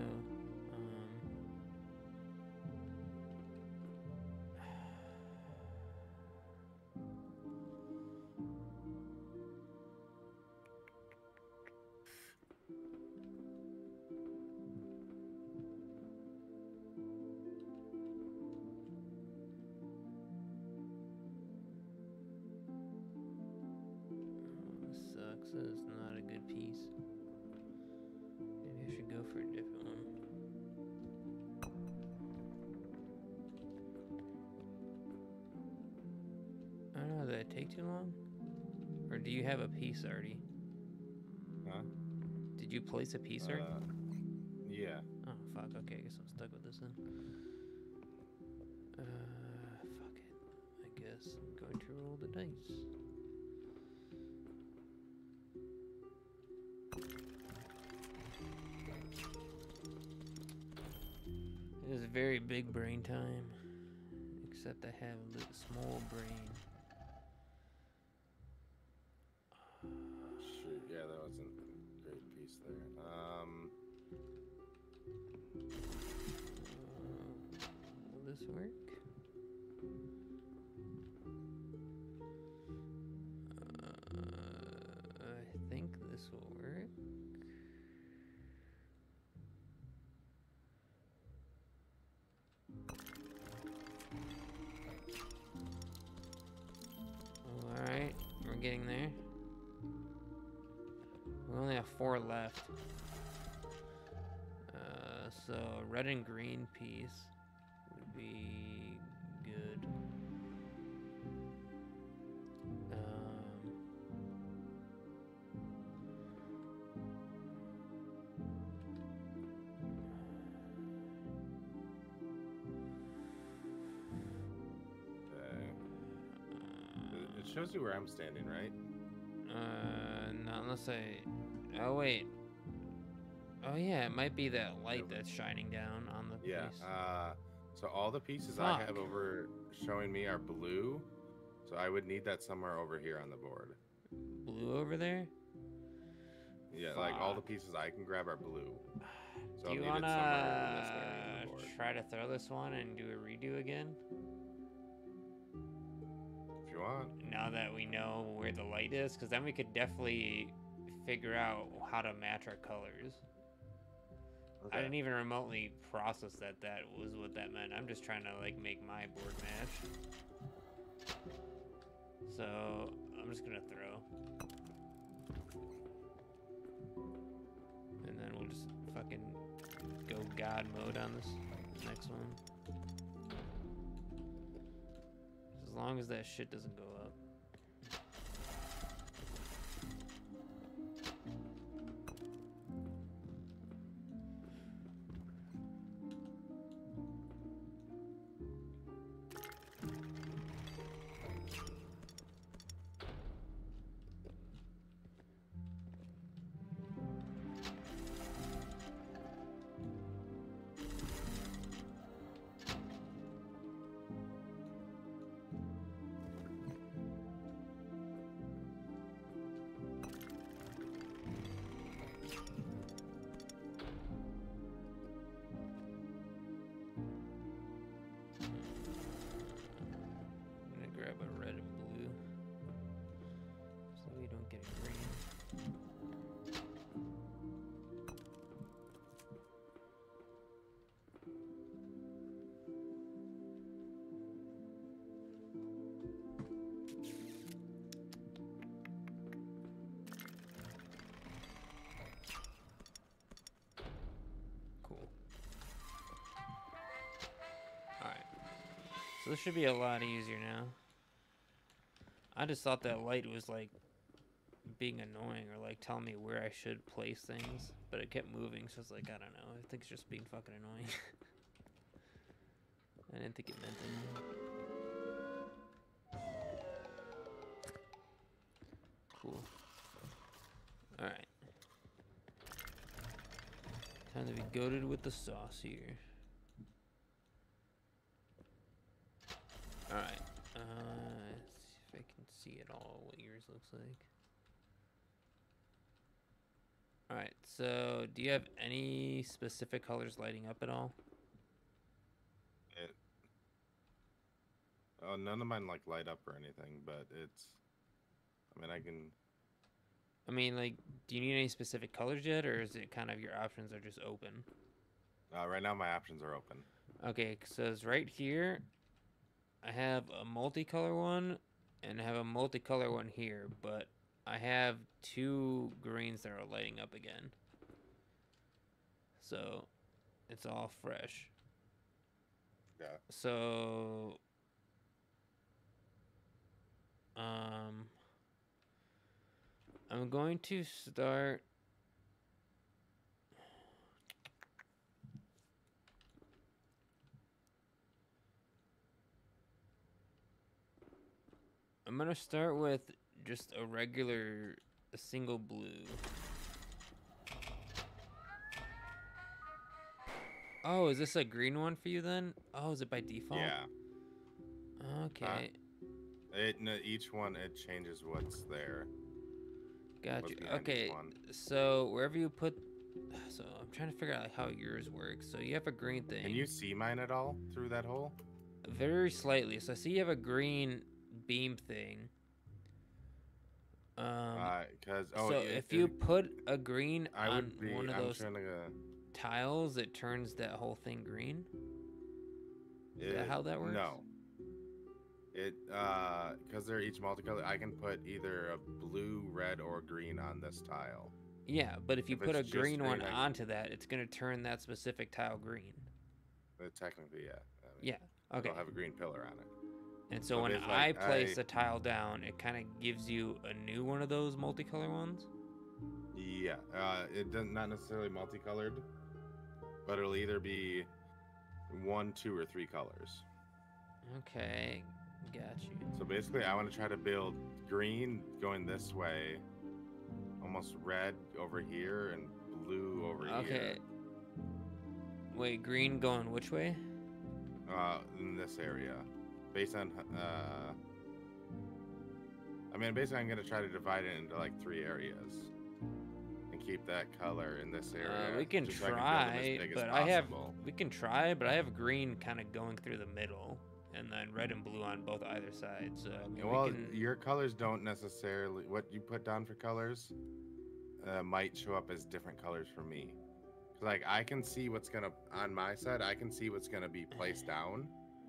Sucks. This is not a good piece. Maybe I should go for a different one. I don't know, did it take too long? Or do you have a piece already? Huh? Did you place a piece already? Yeah. Oh, fuck. Okay, I guess I'm stuck with this then. Fuck it. I guess I'm going to roll the dice. It is very big brain time, except I have a little small brain. Shoot, yeah, that wasn't a great piece there. Will this work? I think this will work. Alright, we're getting there. We only have 4 left. So red and green piece would be good. Okay. It shows you where I'm standing, right? Not unless I... Oh, wait. Oh, yeah, it might be that light that's shining down on the Yeah. piece. So all the pieces I have Fuck. over showing me are blue. So I would need that somewhere over here on the board. Blue over there? Yeah, like all the Fuck. pieces I can grab are blue. So Do you I'll need it somewhere in this area on wanna the board. try to throw this one and do a redo again? If you want. Now that we know where the light is, because then we could definitely figure out how to match our colors. I didn't even remotely process that was what that meant. I'm just trying to like make my board match. So I'm just gonna throw. And then we'll just fucking go God mode on this next one. As long as that shit doesn't go up. I'm gonna grab a red and blue so we don't get green. Cool. Alright. So this should be a lot easier now. I just thought that light was like being annoying or like telling me where I should place things, but it kept moving, so it's like, I don't know. I think it's just being fucking annoying. I didn't think it meant anything. Cool. Alright. Time to be goated with the sauce here. Alright. Let's see if I can see at all what yours looks like. All right. So, do you have any specific colors lighting up at all? It. Oh, none of mine like light up or anything, but it's. I mean, I can. I mean, like, do you need any specific colors yet, or is it kind of your options are just open? Right now, my options are open. Okay, so it's right here. I have a multicolor one, and I have a multicolor one here, but I have 2 greens that are lighting up again. So, it's all fresh. Yeah. So, I'm going to start. I'm gonna start with just a single blue. Oh, is this a green one for you then? Oh, is it by default? Yeah. Okay, Each one it changes what's there. got what's you. behind each Okay, one. so wherever you put, so I'm trying to figure out how yours works. So you have a green thing. Can you see mine at all through that hole? Very slightly. So I see you have a green beam thing. Cause So if you put a green on one of those tiles, it turns that whole thing green. Is that how that works? No. Because they're each multicolored, I can put either a blue, red, or green on this tile. Yeah, but if you If put a it's just green one green, onto that, it's gonna turn that specific tile green. But technically, yeah. Yeah. Okay. It'll have a green pillar on it. And so but when it's I like place a tile down, it kind of gives you a new one of those multicolor ones. Yeah. It doesn't not necessarily multicolored, but it'll either be 1, 2, or 3 colors. Okay, got you. So basically, I want to try to build green going this way, almost red over here, and blue over here. Okay. Wait, green going which way? In this area, based on I mean, basically, I'm gonna try to divide it into like 3 areas, and keep that color in this area. We can just so I can build them as try, big as but I have possible. we can try, but I have green kind of going through the middle, and then red and blue on both either side. So I mean, Well, we can. your colors don't necessarily what you put down for colors might show up as different colors for me. Like I can see what's gonna on my side. I can see what's gonna be placed down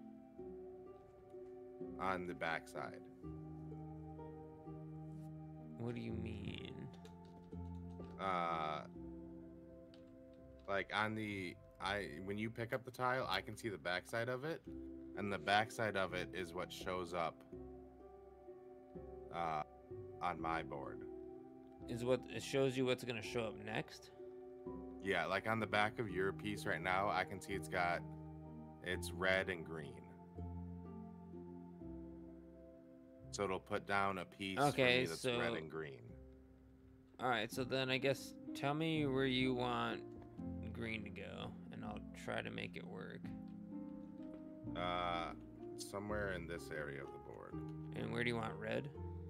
on the back side. What do you mean? Like on the when you pick up the tile, I can see the back side of it, and the back side of it is what shows up on my board. Is what it shows you what's gonna show up next? Yeah, like on the back of your piece right now, I can see it's red and green. So it'll put down a piece for me that's red and green. All right, so then I guess tell me where you want green to go, and I'll try to make it work. Somewhere in this area of the board. And where do you want red?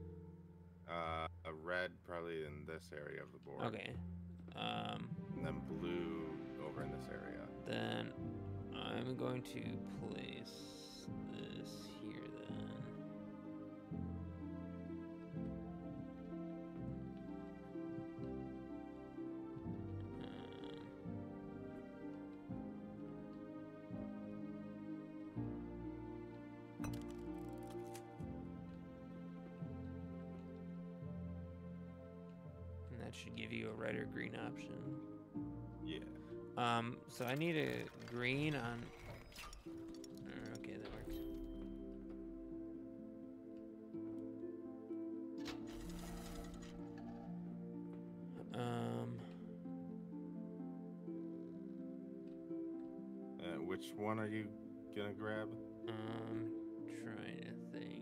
A red probably in this area of the board. Okay. And then blue over in this area. Then I'm going to place this here then. And that should give you a red or green option. Yeah. So I need a green on. Okay, that works. Which one are you gonna grab? Trying to think.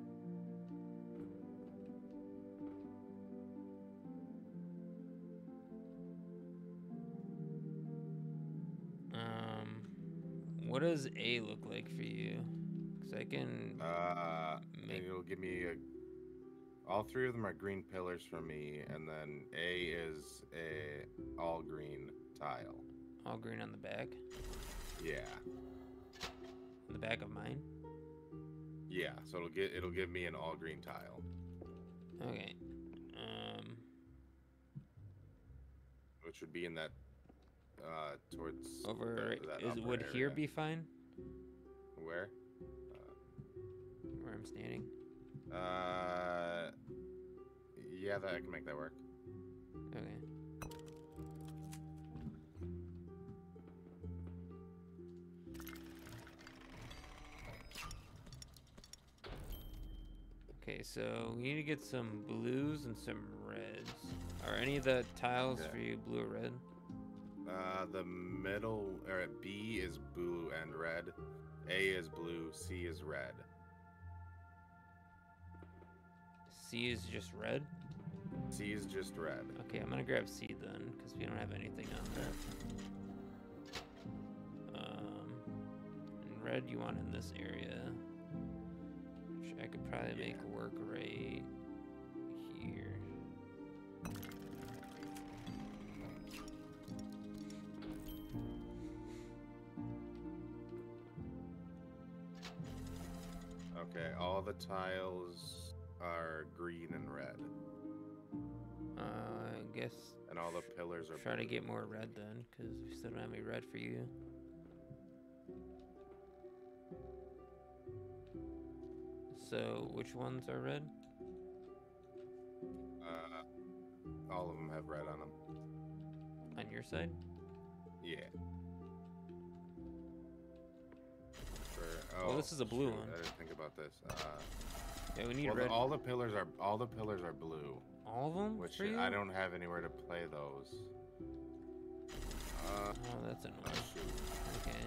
What does A look like for you? Because I can make. It'll give me All three of them are green pillars for me, and then A is a all green tile. All green on the back. Yeah. On the back of mine. Yeah, so it'll give me an all green tile. Okay. Which would be in that towards Over. that Is upper would here area. be fine? Where? Where I'm standing. Yeah, that I can make that work. Okay. Okay, so we need to get some blues and some reds. Are any of the tiles Okay. for you blue or red? The middle or B is blue and red. A is blue. C is red. C is just red? C is just red. Okay, I'm gonna grab C then, because we don't have anything on that. And red you want in this area. Which I could probably make work right here. Okay, all the tiles are green and red, I guess and all the pillars are try to blue. get more red then, because we still don't have any red for you. So, which ones are red? All of them have red on them. On your side? Yeah. Well, this is a blue shoot, one. I didn't think about this. Yeah, we need Well, red. all the pillars are blue, All of them? which for you? I don't have anywhere to play those. Oh, that's annoying. Shoot. Okay.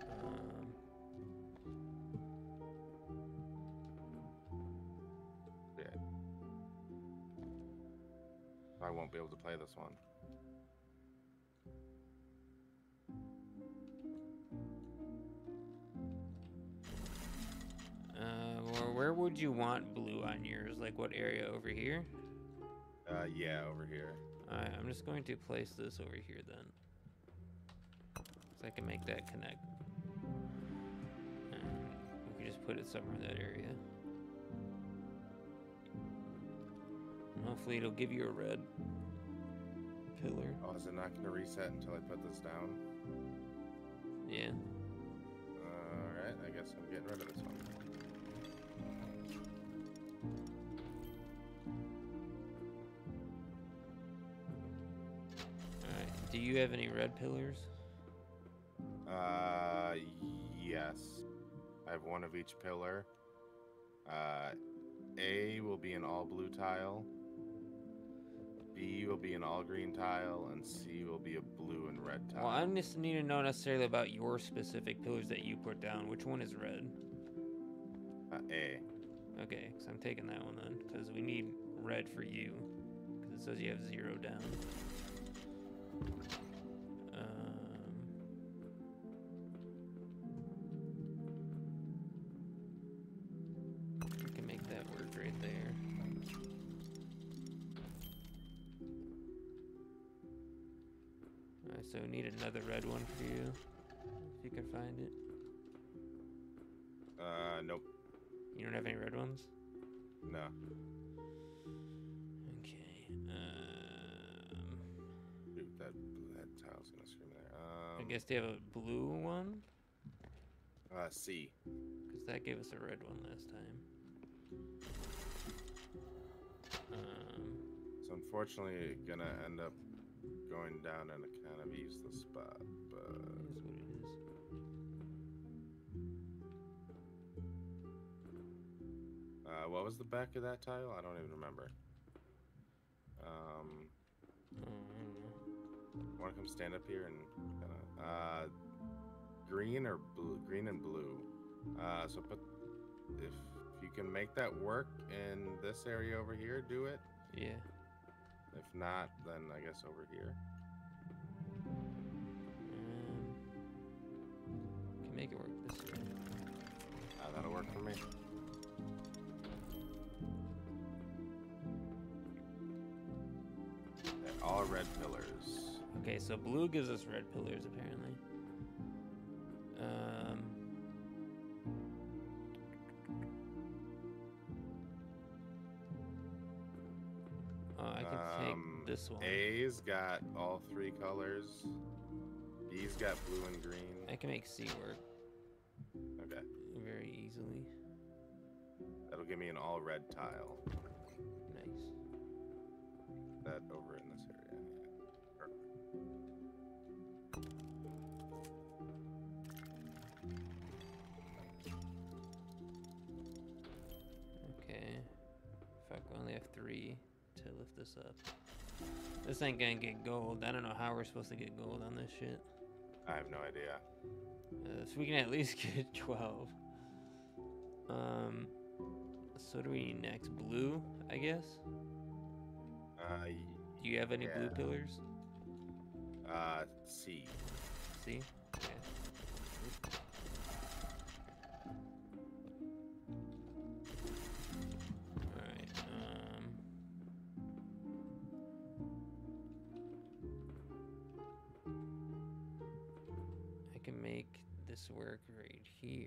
Yeah. I won't be able to play this one. Well, where would you want blue on yours? Like what area over here? Yeah, over here. Alright, I'm just going to place this over here then. So I can make that connect. And we can just put it somewhere in that area. And hopefully it'll give you a red pillar. Oh, is it not going to reset until I put this down? Yeah. Alright, I guess I'm getting rid of this one. Alright, do you have any red pillars? Yes. I have one of each pillar. A will be an all blue tile. B will be an all green tile, and C will be a blue and red tile. Well, I just need to know necessarily about your specific pillars that you put down. Which one is red? A. Okay, so I'm taking that one then, because we need red for you, because it says you have 0 down. We can make that work right there. Alright, so we need another red one for you, if you can find it. Nope. You don't have any red ones? No. Okay. Dude, that tile's gonna scream there. I guess they have a blue one, C. because that gave us a red one last time. So unfortunately, gonna end up going down in a kind of useless spot, but It is what it is. what was the back of that tile? I don't even remember. Oh, I don't know. Want to come stand up here and kind of green or blue? Green and blue. So put if you can make that work in this area over here, do it. Yeah. If not, then I guess over here. Can make it work this way. That'll work for me. all red pillars. Okay, so blue gives us red pillars apparently. Oh, I can take this one. A's got all 3 colors. B's got blue and green. I can make C work Okay, very easily. that'll give me an all red tile. Nice. That over in this area. Yeah. Perfect. Okay. Fuck, we only have 3 to lift this up. This ain't gonna get gold. I don't know how we're supposed to get gold on this shit. I have no idea. So we can at least get 12. So what do we need next? Blue, I guess? Do you have any blue yeah. pillars? C. See? Okay. Alright, I can make this work right here.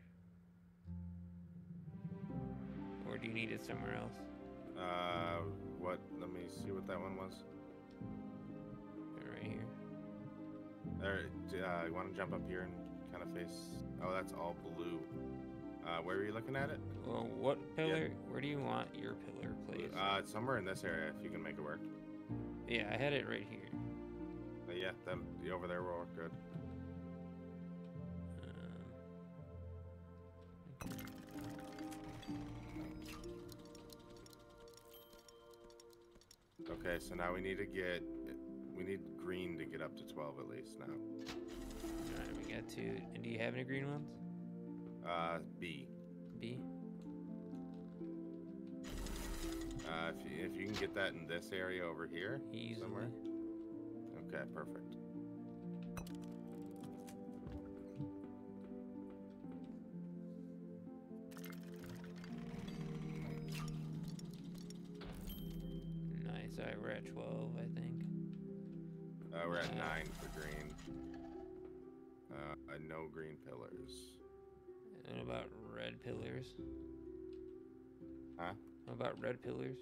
Or do you need it somewhere else? What? Let me see what that one was. Right here. There. You want to jump up here and kind of face? Oh, that's all blue. Where were you looking at it? Well, what pillar? Where do you want your pillar placed? Somewhere in this area, if you can make it work. Yeah, I had it right here. Yeah, then over there will work good. Okay, so now we need green to get up to 12 at least now. Alright, we got 2. And do you have any green ones? B. B? If you can get that in this area over here Easily. somewhere. Okay, perfect. Nice. Alright, we're at 12, I think. We're at 9 for green. No green pillars. And about red pillars? Huh? What about red pillars?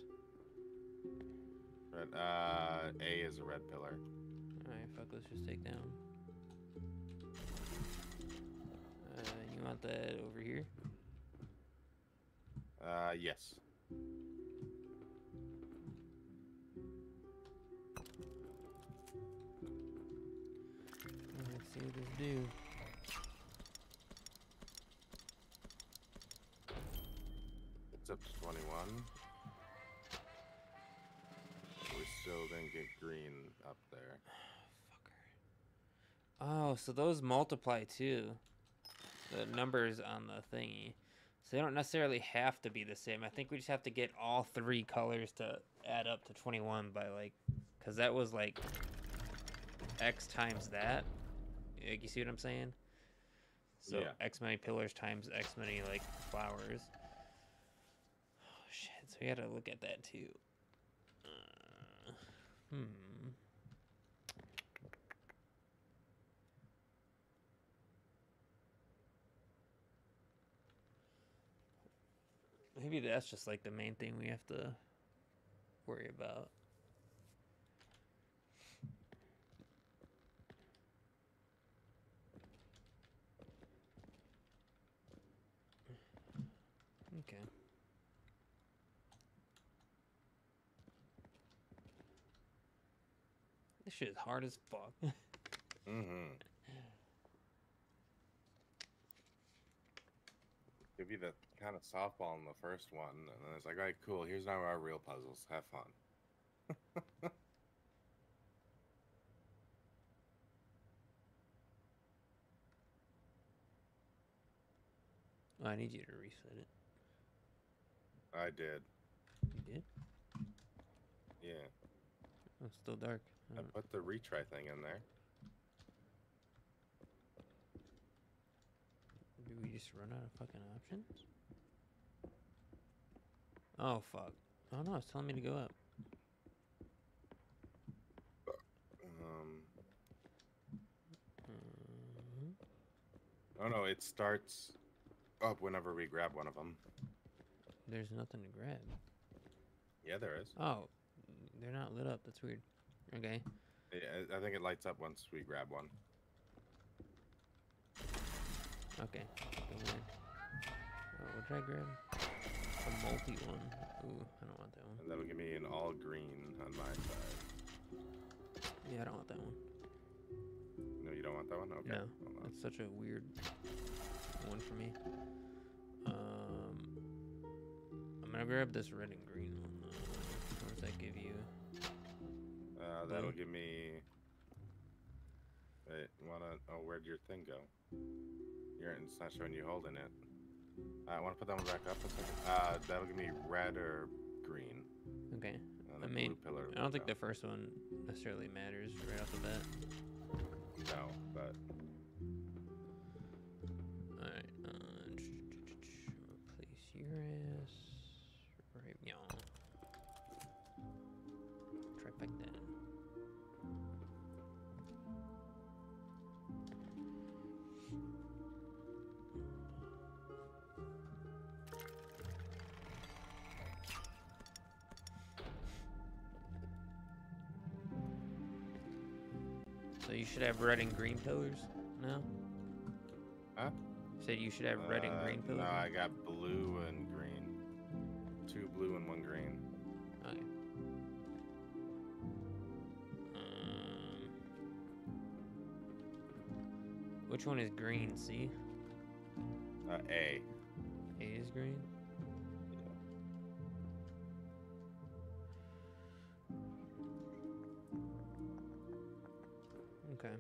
Red, A is a red pillar. Alright, fuck, let's just take down. You want that over here? Yes. Let's see what this do. It's up to 21. We still didn't get green up there. Fucker. Oh, so those multiply too. The numbers on the thingy. So they don't necessarily have to be the same. I think we just have to get all 3 colors to add up to 21 by like, because that was like X times that. Like, you see what I'm saying? So Yeah. X many pillars times X many like flowers. Oh shit, so we gotta look at that too. Maybe that's just like the main thing we have to worry about. Okay. This shit is hard as fuck. Mm-hmm. Give you the kind of softball in the first one, and then it's like, all right, cool, here's now our real puzzles. Have fun. Oh, I need you to reset it. I did. You did? Yeah. Oh, it's still dark. I put the retry thing in there. Do we just run out of fucking options? Oh, fuck. Oh, no, it's telling me to go up. Oh no, it starts up whenever we grab one of them. There's nothing to grab. Yeah, there is. Oh, they're not lit up. That's weird. Okay. Yeah, I think it lights up once we grab one. Okay. Go weird. Oh, what did I grab? A multi one. Ooh, I don't want that one. And that'll give me an all green on my side. Yeah, I don't want that one. No, you don't want that one? Okay. No, Hold on. that's such a weird one for me. I'm gonna grab this red and green one. What does that give you? That'll Blue? give me. Wait, oh, where'd your thing go? It's not showing you holding it. I want to put that one back up a second. That'll give me red or green. Okay. And I the mean, blue pillar. I don't think the the first one necessarily matters right off the bat. No, but Alright, replace your ass right now. Trifecta. So you should have red and green pillars now? huh? You said you should have red and green pillars? No, I got blue and green. 2 blue and 1 green. Okay. Which one is green? C? A. A is green? Okay.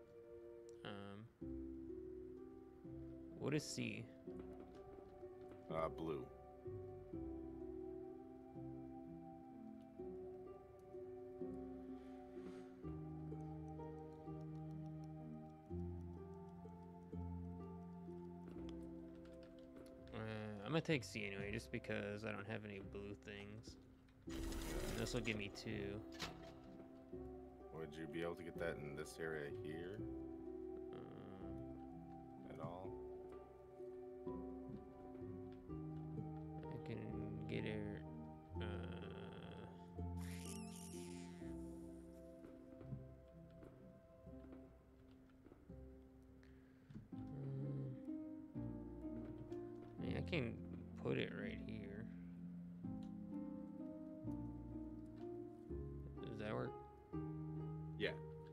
What is C? Blue. I'm gonna take C anyway, just because I don't have any blue things. This will give me 2. Would you be able to get that in this area here at all? I can get it. I mean, I can put it right here. Does that work? Yeah.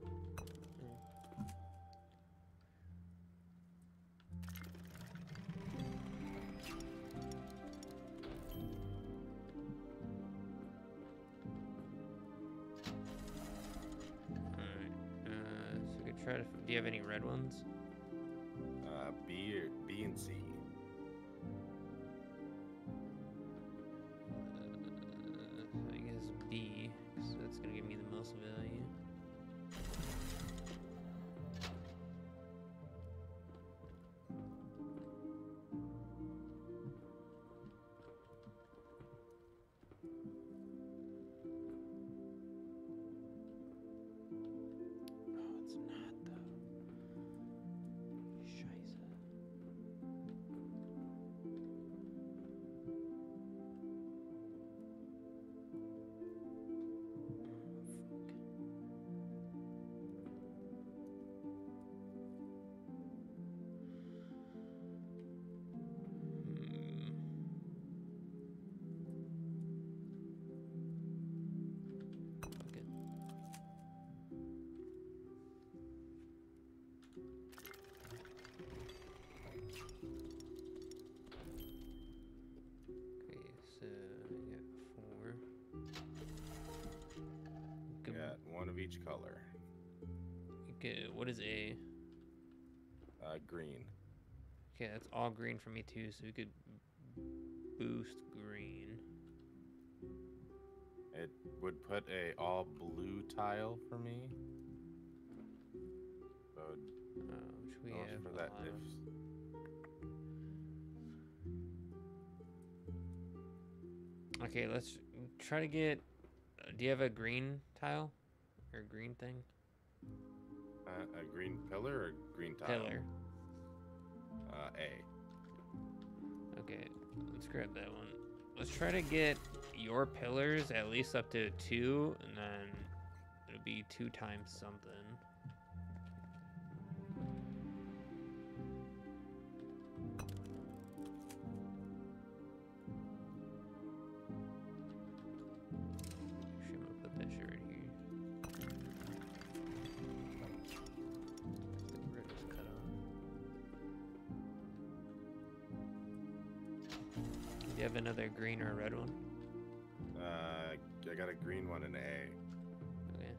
Alright. So we could try to. Do you have any red ones? B and C. I guess B, because that's gonna give me the most value. Oh, it's not though. Scheisse. Okay. Okay, so I got 4. Good. Got 1 of each color. Okay, what is A? Green. Okay, that's all green for me too, so we could boost green. It would put a all blue tile for me. So Which we goes have for a that. lot of. Okay, let's try to get. Do you have a green tile or green thing? A green pillar or green tile? Pillar. A. Okay, let's grab that one. Let's try to get your pillars at least up to 2, and then it'll be 2 times something. Actually, I'm gonna put that shit right here. The grid was cut off. Do you have another green or a red one? I got a green one and A. Okay.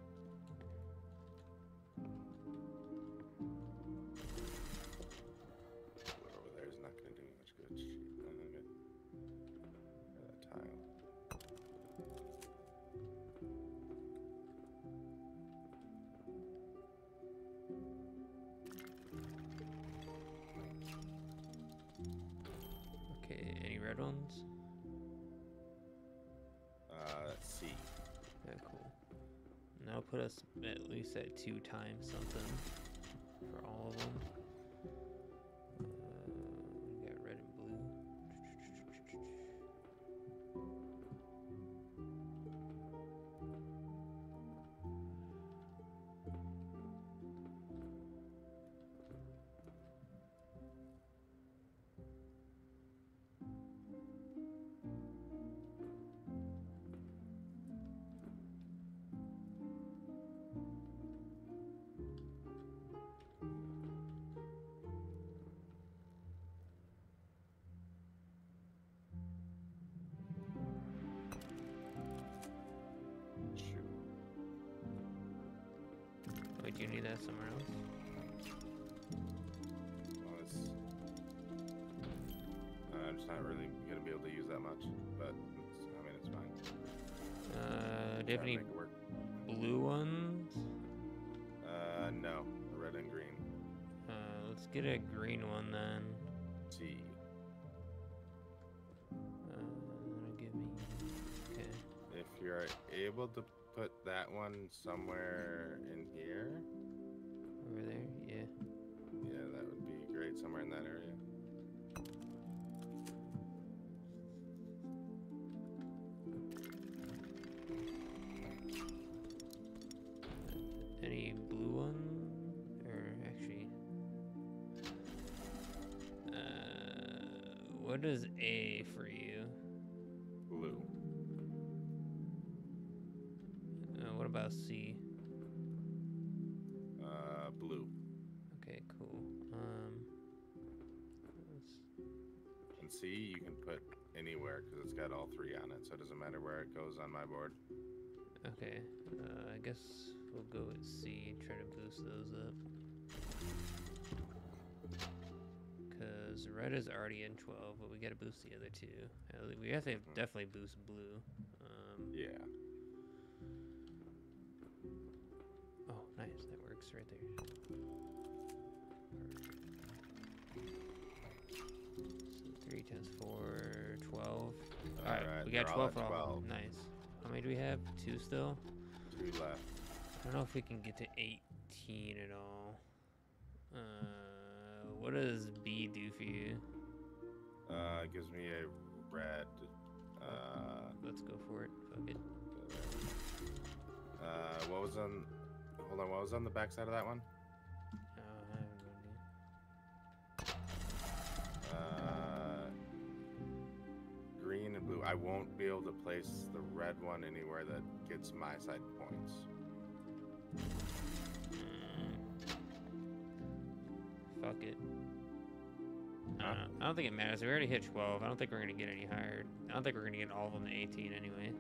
Over there is not going to do me much good. Shoot, okay. That tile. Okay, any red ones? C. Yeah, cool. And that'll put us at least at 2 times something for all of them. We got red and blue. Shoot. Wait, do you need that somewhere else? Well, it's, I'm just not really going to be able to use that much, but it's, I mean, it's fine. Do you have Try to any make it work. blue ones? No. Red and green. Let's get a green one then. C. That'll give me. Okay. If you're able to put that one somewhere in here, Over there? Yeah. yeah, that would be great. Somewhere in that area. Any blue one? Or actually. What is A for you? Blue. What about C? Blue. Okay, cool. Let's- And C, you can put anywhere because it's got all 3 on it, so it doesn't matter where it goes on my board. okay. I guess we'll go with C. Try to boost those up. Because red is already in 12, but we gotta boost the other 2. We have to definitely boost blue. Yeah. Oh, nice. That works right there. So 3 times 4, 12. Alright, we got they're all 12 at for all of 12. them. Nice. How many do we have? 2 still? 2 left. I don't know if we can get to 18 at all. What does B do for you? It gives me a red. Let's go for it. Fuck it. What was on? Hold on. What was on the back side of that one? I have no idea. Green and blue. I won't be able to place the red one anywhere that gets my side points. Fuck it. I don't think it matters. We already hit 12. I don't think we're gonna get any higher. I don't think we're gonna get all of them to 18 anyway.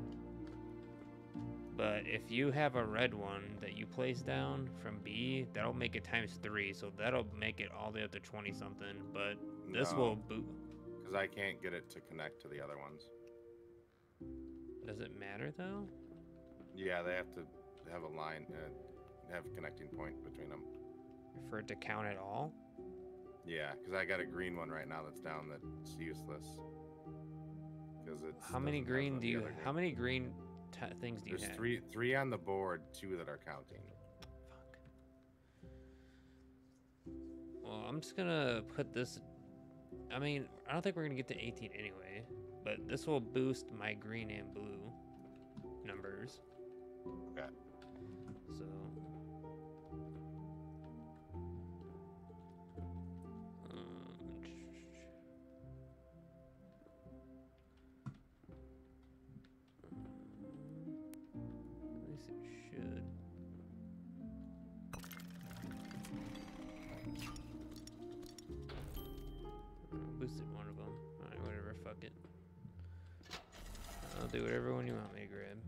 But if you have a red one that you place down from B, that'll make it times 3. So that'll make it all the way up to 20 something. But this will boot. Because I can't get it to connect to the other ones. Does it matter though? Yeah, they have to have a line, have a connecting point between them. For it to count at all? Yeah, because I got a green one right now that's down that's useless. Because it's. How many doesn't have green the do you? other How many green things do you There's have? three on the board, 2 that are counting. Fuck. Well, I'm just gonna put this. I mean, I don't think we're gonna get to 18 anyway, but this will boost my green and blue numbers. Okay. So. At least it should. Boosted one of them. Alright, whatever, fuck it. I'll do whatever one you want me to grab.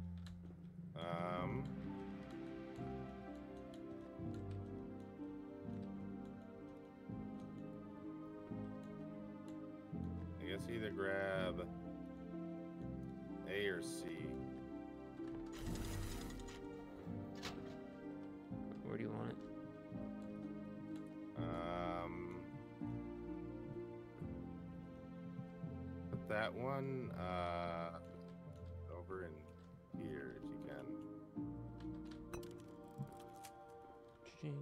I guess either grab A or C. Where do you want it? Put that one over in here if you can. Ching.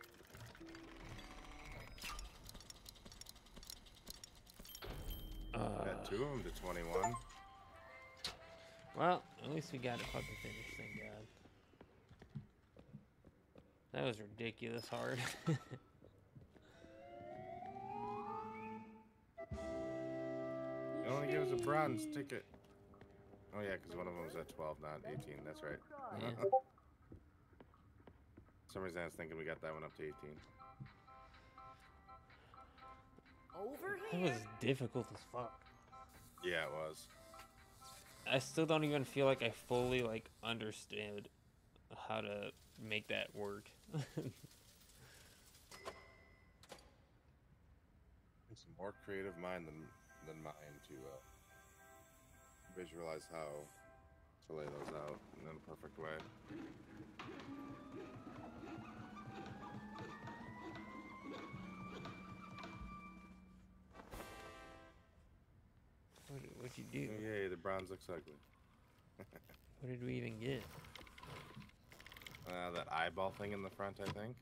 Got two of them to 21. Well, at least we got it fucking finished, thank God. That was ridiculous hard. It only gives a bronze ticket. Oh yeah, because one of them was at 12, not 18. That's right. Yeah. For some reason I was thinking we got that one up to 18. Over That here. was difficult as fuck. Yeah, it was. I still don't even feel like I fully like understood how to make that work. It's a more creative mind than mine to visualize how to lay those out in a perfect way. What'd you do? Oh, yay, the bronze looks ugly. What did we even get? That eyeball thing in the front, I think.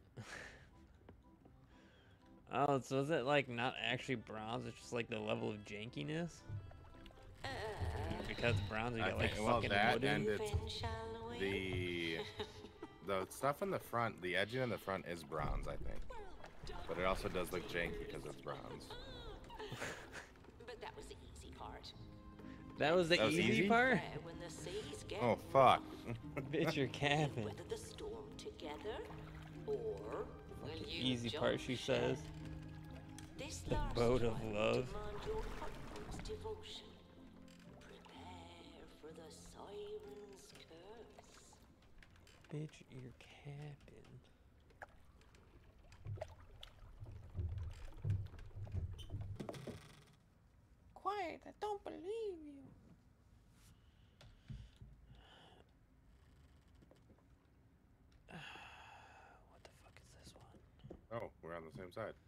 Oh, so is it like not actually bronze? It's just like the level of jankiness? Because bronze, you I got like think- well, fucking that wooden. and it's Fin, shall we? the stuff in the front, the edging in the front is bronze, I think. But it also does look janky because it's bronze. But that was the easy part. That was the That was easy easy? part? Where when the seas get Oh fuck! Bitch, you're capping. weather the storm together, or will you Easy jump part, she ship? says. This The last boat of one love. demand your utmost devotion. Prepare for the siren's curse. Bitch, you're capping. Quiet, I don't believe you. What the fuck is this one? Oh, we're on the same side.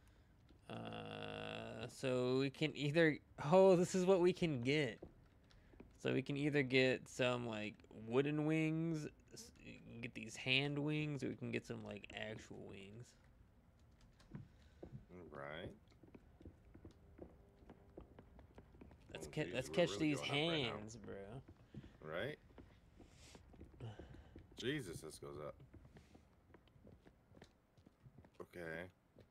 So we can either. Oh, this is what we can get. So we can either get some like wooden wings, you can get these hand wings, or we can get some like actual wings. Right. Let's Oh, catch. geez, Let's we're catch really these going up right now. hands, bro. Right? Jesus, this goes up. Okay.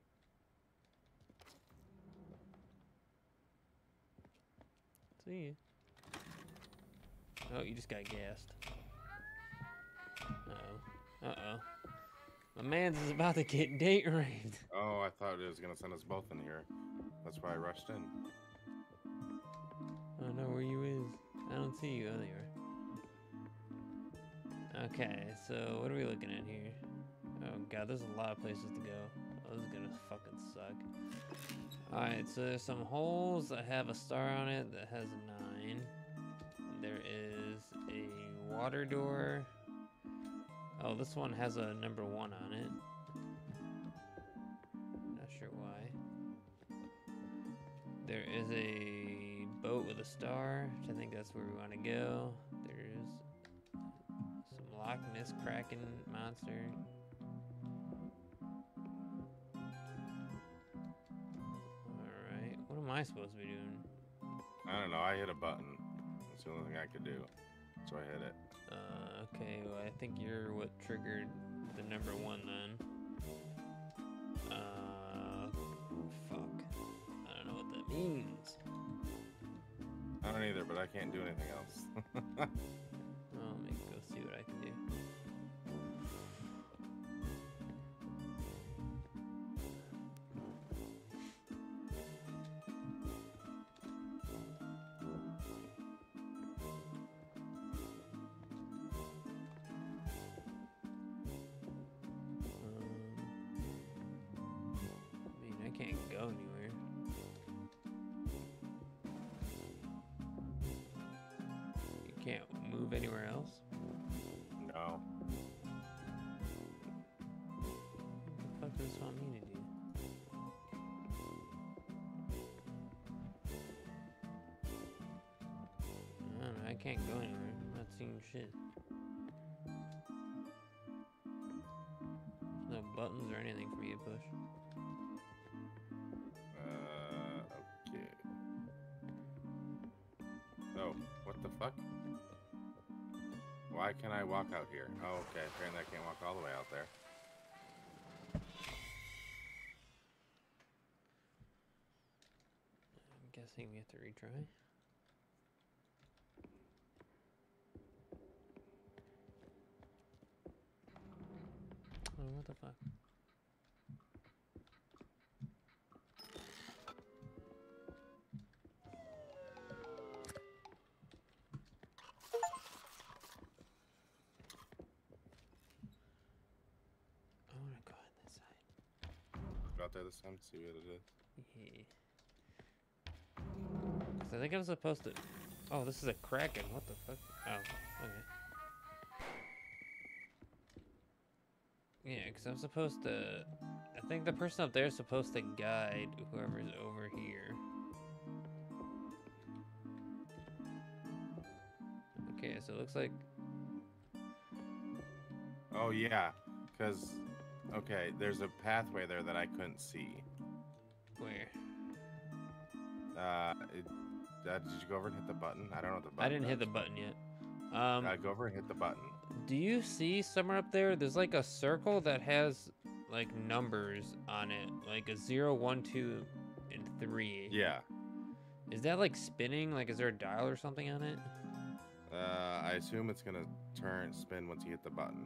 See you. Oh, you just got gassed. Uh-oh. Uh-oh. My man's is about to get date raped. Oh, I thought it was gonna send us both in here. That's why I rushed in. I don't know where you is. I don't see you. Oh, there you are. Okay, so what are we looking at here? Oh god, there's a lot of places to go. Oh, this is gonna fucking suck. Alright, so there's some holes that have a star on it that has a 9. There is a water door. Oh, this one has a number 1 on it. Not sure why. There is a boat with a star, which I think that's where we want to go. There's some Loch Ness Kraken monster. am I supposed to be doing? I don't know. I hit a button. That's the only thing I could do. So I hit it. Okay, well, I think you're what triggered the number 1 then. Fuck. I don't know what that means. I don't either, but I can't do anything else. Well, let me go see what I can do. I mean, I can't go anywhere. You can't move anywhere else? No. What the fuck does this want me to do? I don't know, I can't go anywhere. I'm not seeing shit. There's no buttons or anything for me to push. Okay. Oh, what the fuck? Why can't I walk out here? Oh, okay. Apparently I can't walk all the way out there. I'm guessing we have to retry. Oh, what the fuck? I wanna go on this side. Go out there this time, see what it is. Yeah. 'Cause I think I'm supposed to. Oh, this is a Kraken. What the fuck? Oh, okay. Yeah, because I'm supposed to. I think the person up there is supposed to guide whoever's over here. Okay, so it looks like. Oh, yeah. Because, okay, there's a pathway there that I couldn't see. Where? Did you go over and hit the button? I don't know what the button I didn't hit the does. button yet. Go over and hit the button. Do you see somewhere up there? There's like a circle that has like numbers on it, like a 0, 1, 2, and 3. Yeah. Is that like spinning? Like, is there a dial or something on it? I assume it's gonna spin once you hit the button.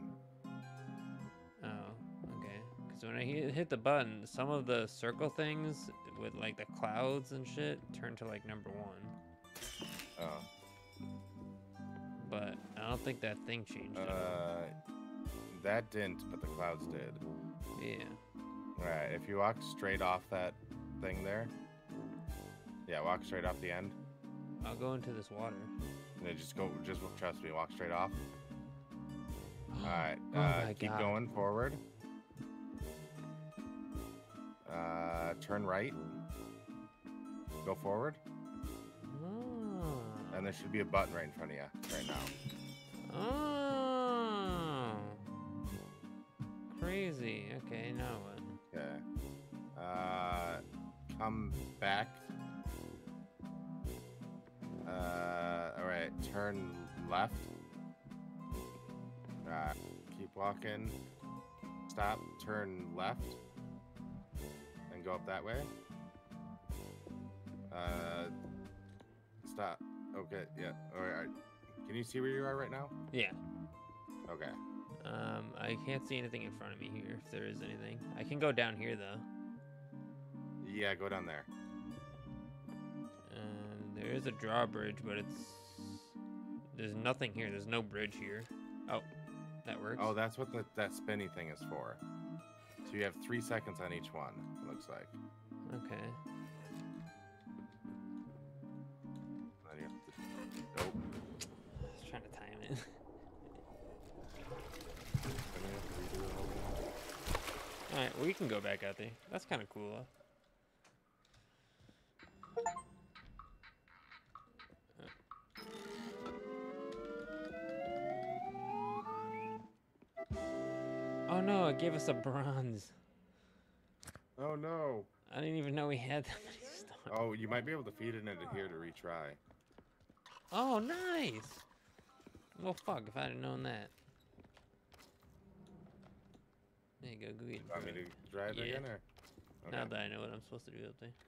Oh, okay. Because when I hit the button, some of the circle things with like the clouds and shit turn to like number 1. Oh. But I don't think that thing changed it. That didn't, but the clouds did. Yeah. Alright, if you walk straight off that thing there. Yeah, walk straight off the end. I'll go into this water. And then just trust me, walk straight off. Alright, Oh my keep God. going forward. Turn right. Go forward. Oh. And there should be a button right in front of you right now. Oh. Crazy. Okay, now what? Okay. Come back. Alright, turn left. Keep walking. Stop, turn left. And go up that way. Stop. Okay, yeah. Alright. Can you see where you are right now? Yeah. Okay. I can't see anything in front of me here, if there is anything. I can go down here, though. Yeah, go down there. There is a drawbridge, but there's nothing here. There's no bridge here. Oh, that works. Oh, that's what that spinny thing is for. So you have 3 seconds on each one, it looks like. Okay. Then you have to, nope. I was trying to time it. Then you have to redo the whole thing. Alright, well, you can go back out there. That's kind of cool, though. Oh no, it gave us a bronze. Oh no. I didn't even know we had that many stars. Oh, you might be able to feed it into here to retry. Oh, nice. Well, fuck, if I'd have known that. There you go, go eat it, Want me bro. to try it Yeah. again, or? Now that I know what I'm supposed to do up there.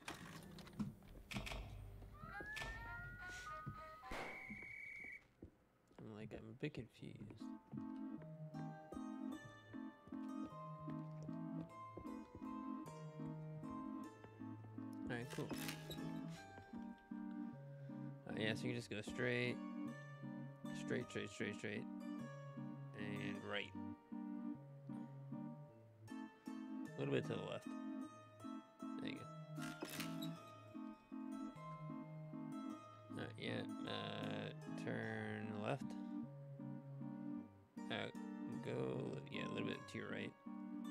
I'm like, I'm a bit confused. Alright, cool. Yeah, so you just go straight, straight, and right. A little bit to the left. There you go. Yeah, turn left. Go, yeah, a little bit to your right.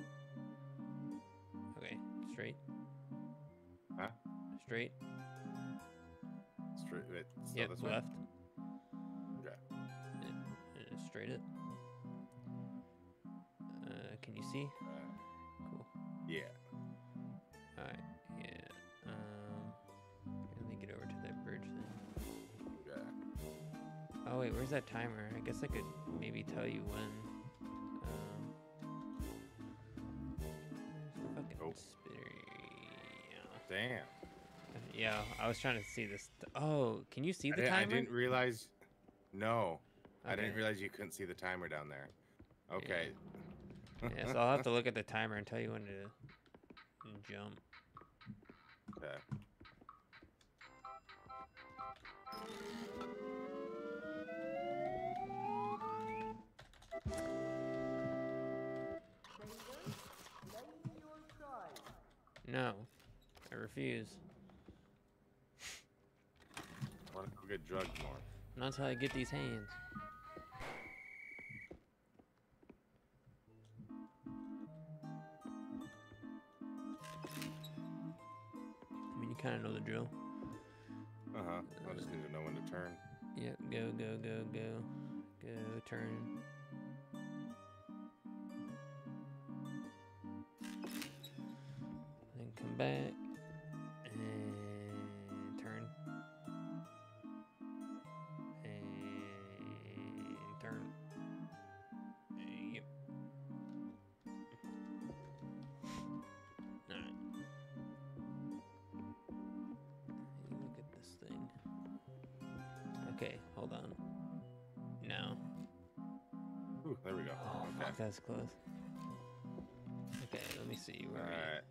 Okay, straight. Huh? Straight. Straight. Wait, still Yep, this way? left. Okay. And straight it. Can you see? Cool. Yeah. Alright, yeah. Let me get over to that bridge thing. Okay. Oh wait, where's that timer? I guess I could maybe tell you when. Where's the fucking Oh. spitter? Damn. Yeah, I was trying to see this. Oh, can you see the I timer? didn't realize. No, I didn't Okay. realize you couldn't see the timer down there. Okay. Yeah, so I'll have to look at the timer and tell you when to jump. Okay. No, I refuse. I want to go get drugged more. Not until I get these hands. I mean, you kind of know the drill. Uh huh. I just need to know when to turn. Yep, go, turn. Then come back and turn. And turn. Yep. Alright. Look at this thing. Okay, hold on. Now. Ooh, there we go. Oh, Okay. fuck, that's close. Okay, let me see. Where All are we? right.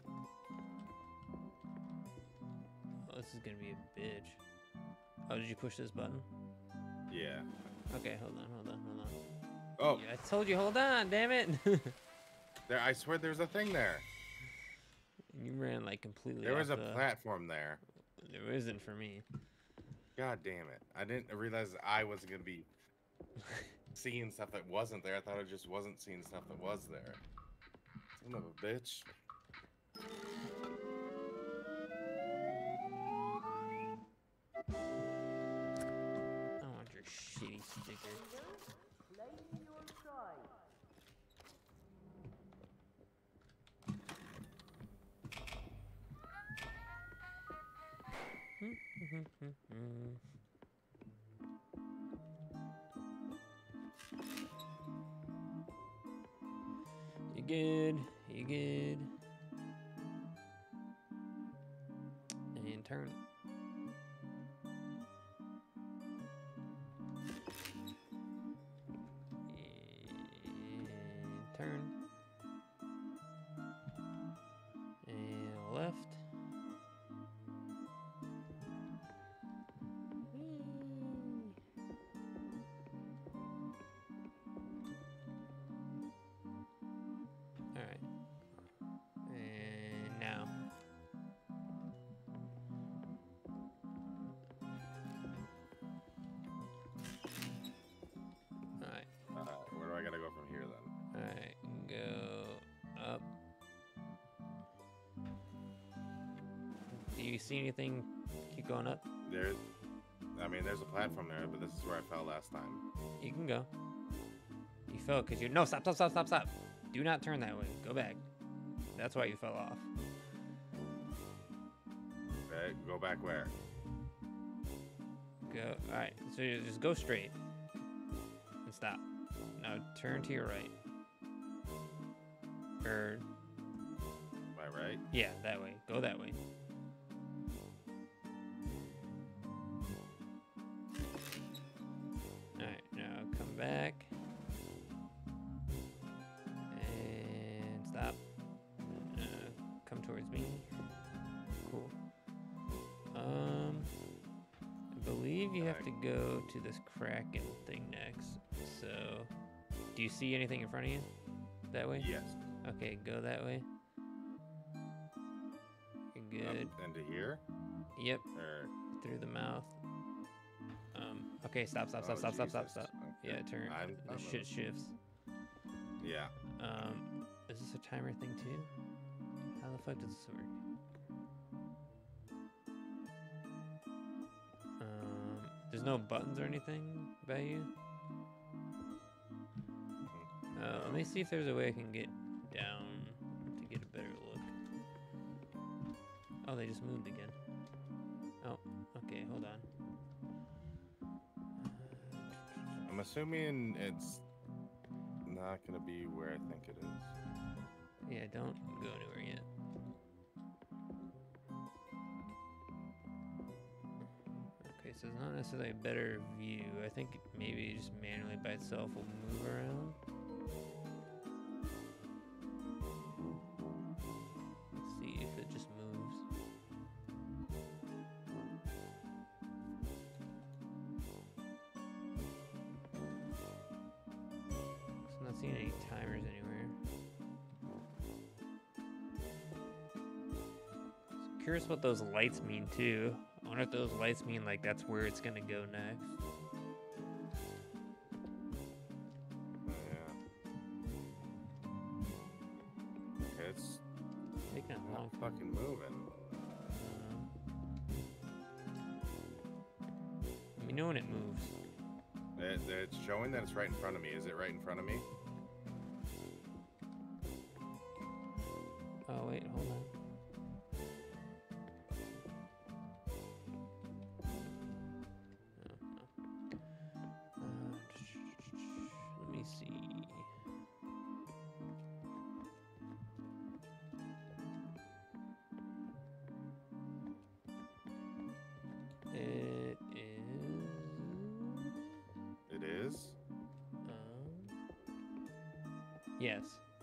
Oh, this is gonna be a bitch. Oh, did you push this button? Yeah. Okay, hold on. Oh, Yeah, I told you, hold on, damn it! there! I swear, there's a thing there. You ran like completely. There was a off the- platform there. There isn't for me. God damn it! I didn't realize I wasn't gonna be seeing stuff that wasn't there. I thought I just wasn't seeing stuff that was there. Son of a bitch. I don't want your shitty sticker. You good? You good? And turn. And turn. And left. Alright. And now. Alright. Where do I gotta go from here then? Alright. Go up. Do you see anything? Keep going up. I mean, there's a platform there, but this is where I fell last time. You can go. You fell because you're. No, stop. Do not turn that way. Go back. That's why you fell off. Okay, go back where? Go. All right. So you just go straight and stop. Now turn to your right. Or My right? yeah, that way. Go that way. All right. Now come back and stop. Come towards me. Cool. I believe you have to go to this Kraken thing next. So, do you see anything in front of you? That way? Yes. Okay, go that way. You're good. Up into here? Yep, Or through the mouth. Okay, stop. Oh, Jesus. Okay. Yeah, turn. I'm The shit shifts. Yeah. Is this a timer thing too? How the fuck does this work? There's no buttons or anything by you? Let me see if there's a way I can get down to get a better look. Oh, they just moved again. Oh, okay, hold on. I'm assuming it's not gonna be where I think it is. Yeah, don't go anywhere yet. Okay, so it's not necessarily a better view. I think maybe just manually by itself will move around. Let's see if it just moves. So I'm not seeing any timers anywhere. Curious what those lights mean too. I wonder if those lights mean like that's where it's gonna go next. Yeah. Okay, it's Taking a long not fucking moving. Let me know when it moves. It's showing that it's right in front of me. Is it right in front of me? Oh wait, hold on. Let me see. It is. It is? Yes.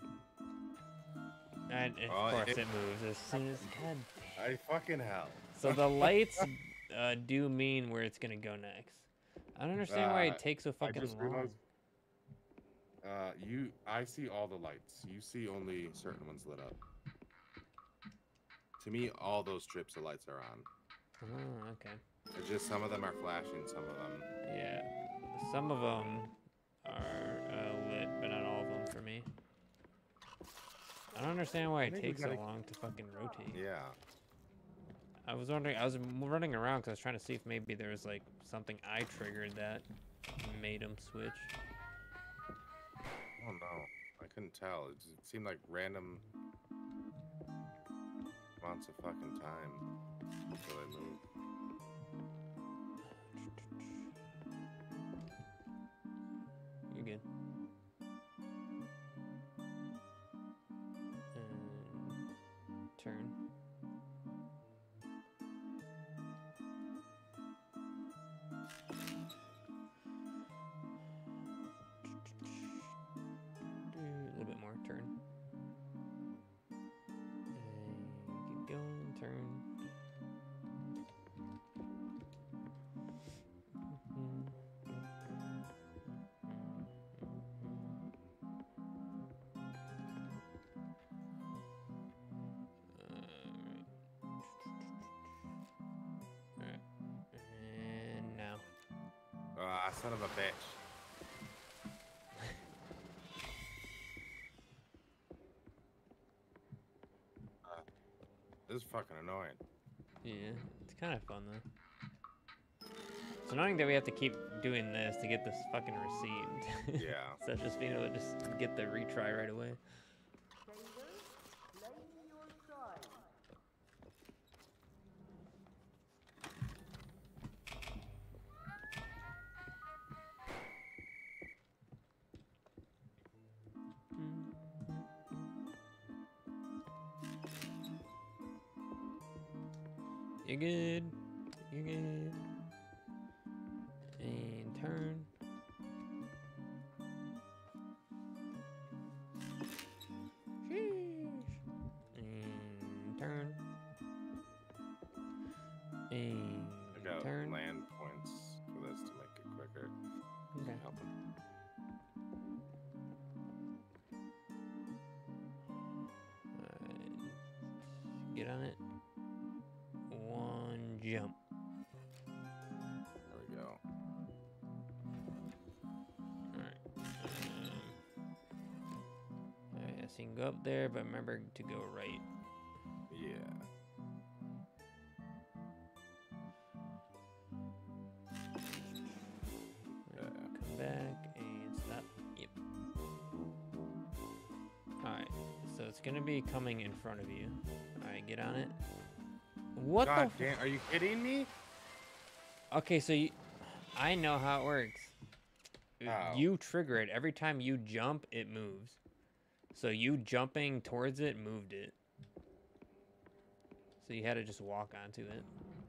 And of Oh, course it- it moves as soon as. God. I fucking hell. So the lights do mean where it's gonna go next. I don't understand why it takes so I fucking just long. realized. I see all the lights. You see only certain ones lit up. To me, all those strips of lights are on. Oh, okay. It's just some of them are flashing, some of them. Yeah. Some of them are lit, but not all of them for me. I don't understand why I it think we takes so gotta- long to fucking rotate. Yeah. I was wondering, I was running around because I was trying to see if maybe there was like something I triggered that made them switch. Oh no, I couldn't tell. It seemed like random amounts of fucking time until I moved. You're good. Turn. A little bit more. Turn. And keep going. Turn. Alright. And now. Son of a bitch. This is fucking annoying. Yeah, it's kind of fun though. It's annoying that we have to keep doing this to get this fucking receipt. Yeah. So just being able to just get the retry right away. You're good. You're good. And turn. Sheesh. And turn. And I got turn. land points for this to make it quicker. Okay. Help him. Get on it. One jump. There we go. Alright. Alright, so you can go up there, but remember to go right. Yeah. Come back and stop. Yep. Alright, so it's gonna be coming in front of you. Alright, get on it. What God the damn, are you kidding me? Okay, so I know how it works. How? You trigger it. Every time you jump, it moves. So you jumping towards it moved it. So you had to just walk onto it.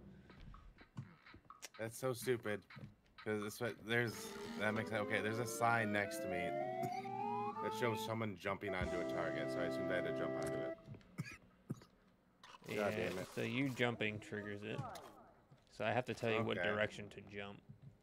That's so stupid. Because that makes sense. Okay, there's a sign next to me that shows someone jumping onto a target, so I assumed I had to jump onto it. Yeah, God damn it. so you jumping triggers it. So I have to tell you what Okay. direction to jump.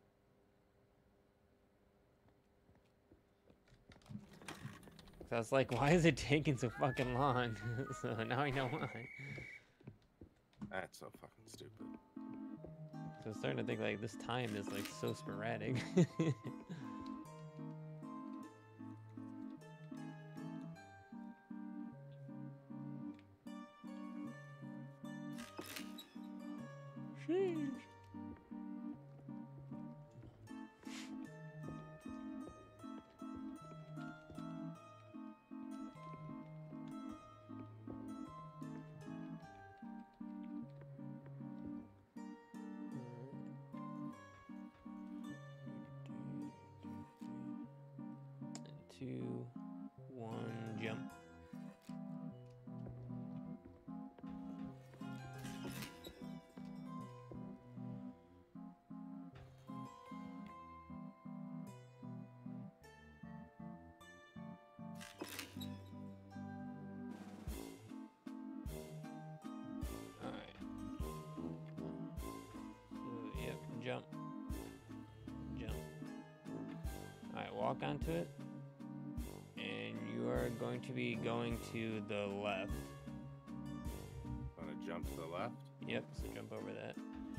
So I was like, why is it taking so fucking long? So now I know why. That's so fucking stupid. So I'm starting to think like this time is like so sporadic. Sheesh. Two, one, jump. Alright. So, yep, jump. Jump. Alright, walk onto it. And you are going to be going to the left. Want to jump to the left? Yep, so jump over that.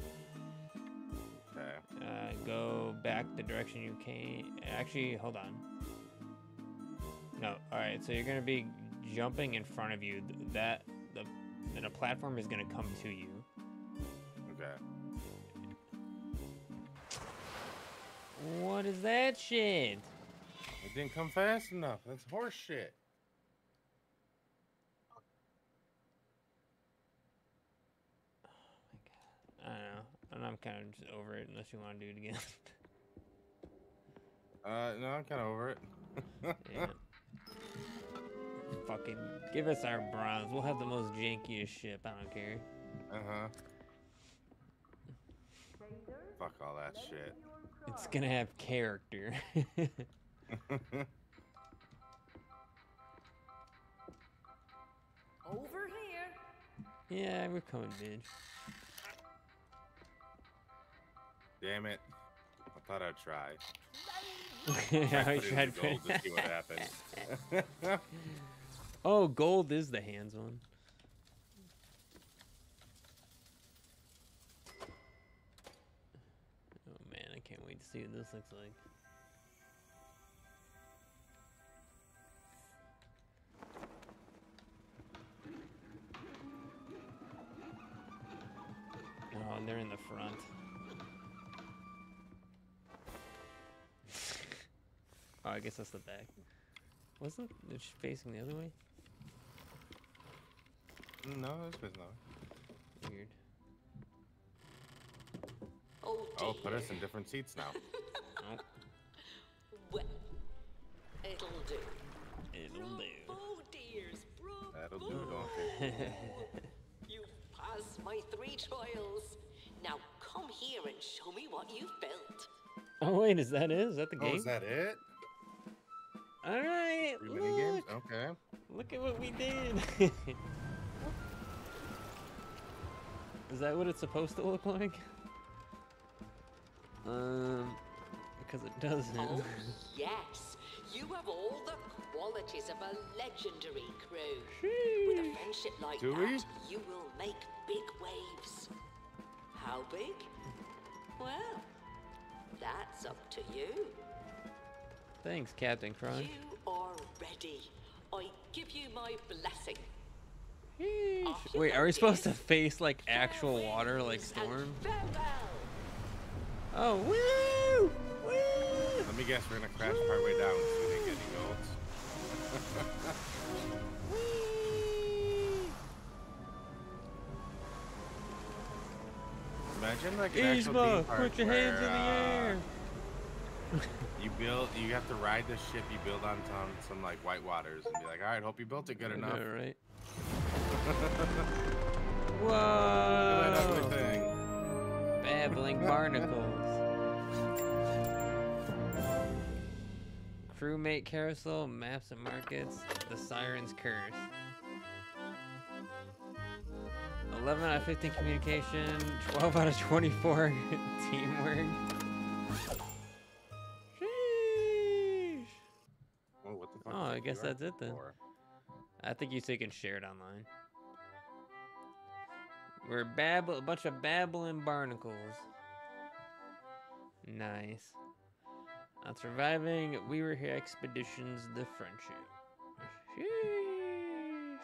Okay. Go back the direction you came. Actually, hold on. No, alright, so you're going to be jumping in front of you. Then a platform is going to come to you. Okay. What is that shit? It didn't come fast enough. That's horse shit. I don't know. And I'm kind of just over it unless you want to do it again. No, I'm kind of over it. Yeah. Fucking give us our bronze. We'll have the most jankiest ship. I don't care. Uh-huh. Fuck all that shit. It's gonna have character. Over here. Yeah, we're coming, bitch. Damn it. I thought I'd try. Yeah, I Put it in tried the gold to see what happens. Oh, gold is the hands one. Oh man, I can't wait to see what this looks like. Oh, and they're in the front. Oh, I guess that's the back. Wasn't it facing the other way? No, this was not. Weird. Oh, Oh, put dear. us in different seats now. Oh, Well, it'll do. it'll do. Bravo, dears. Bravo. That'll do, donkey. You pass my 3 trials. Now come here and show me what you've built. Oh wait, is that it? Is that the game? Oh, is that it? All right, 3 mini games? look. Okay. Look at what we did. Is that what it's supposed to look like? Because it doesn't. Oh, yes. You have all the qualities of a legendary crew. With a friendship like Do we? that, you will make big waves. How big? Well, that's up to you. Thanks, Captain Crunch. You are ready. I give you my blessing. Sheesh. Off you Wait, go, are we supposed to dears. face like actual Fair water, like winds and storm? farewell. Oh, woo! Woo! Let me guess, we're gonna crash partway down so we didn't get any golds. Whee! Imagine like an actual Yzma, theme park put your hands in the where, air. you have to ride the ship you build on some like white waters and be like, all right, hope you built it good I enough. know, right? Look at that ugly Whoa! thing. Babbling barnacles. Crewmate carousel, maps and markets, the Siren's Curse. 11 out of 15 communication, 12 out of 24 teamwork. Sheesh. Oh, what the fuck? Oh, is I that guess QR that's it then. for? I think you say you can share it online. We're a bunch of babbling barnacles. Nice. On surviving, we were here expeditions, the friendship. Sheesh.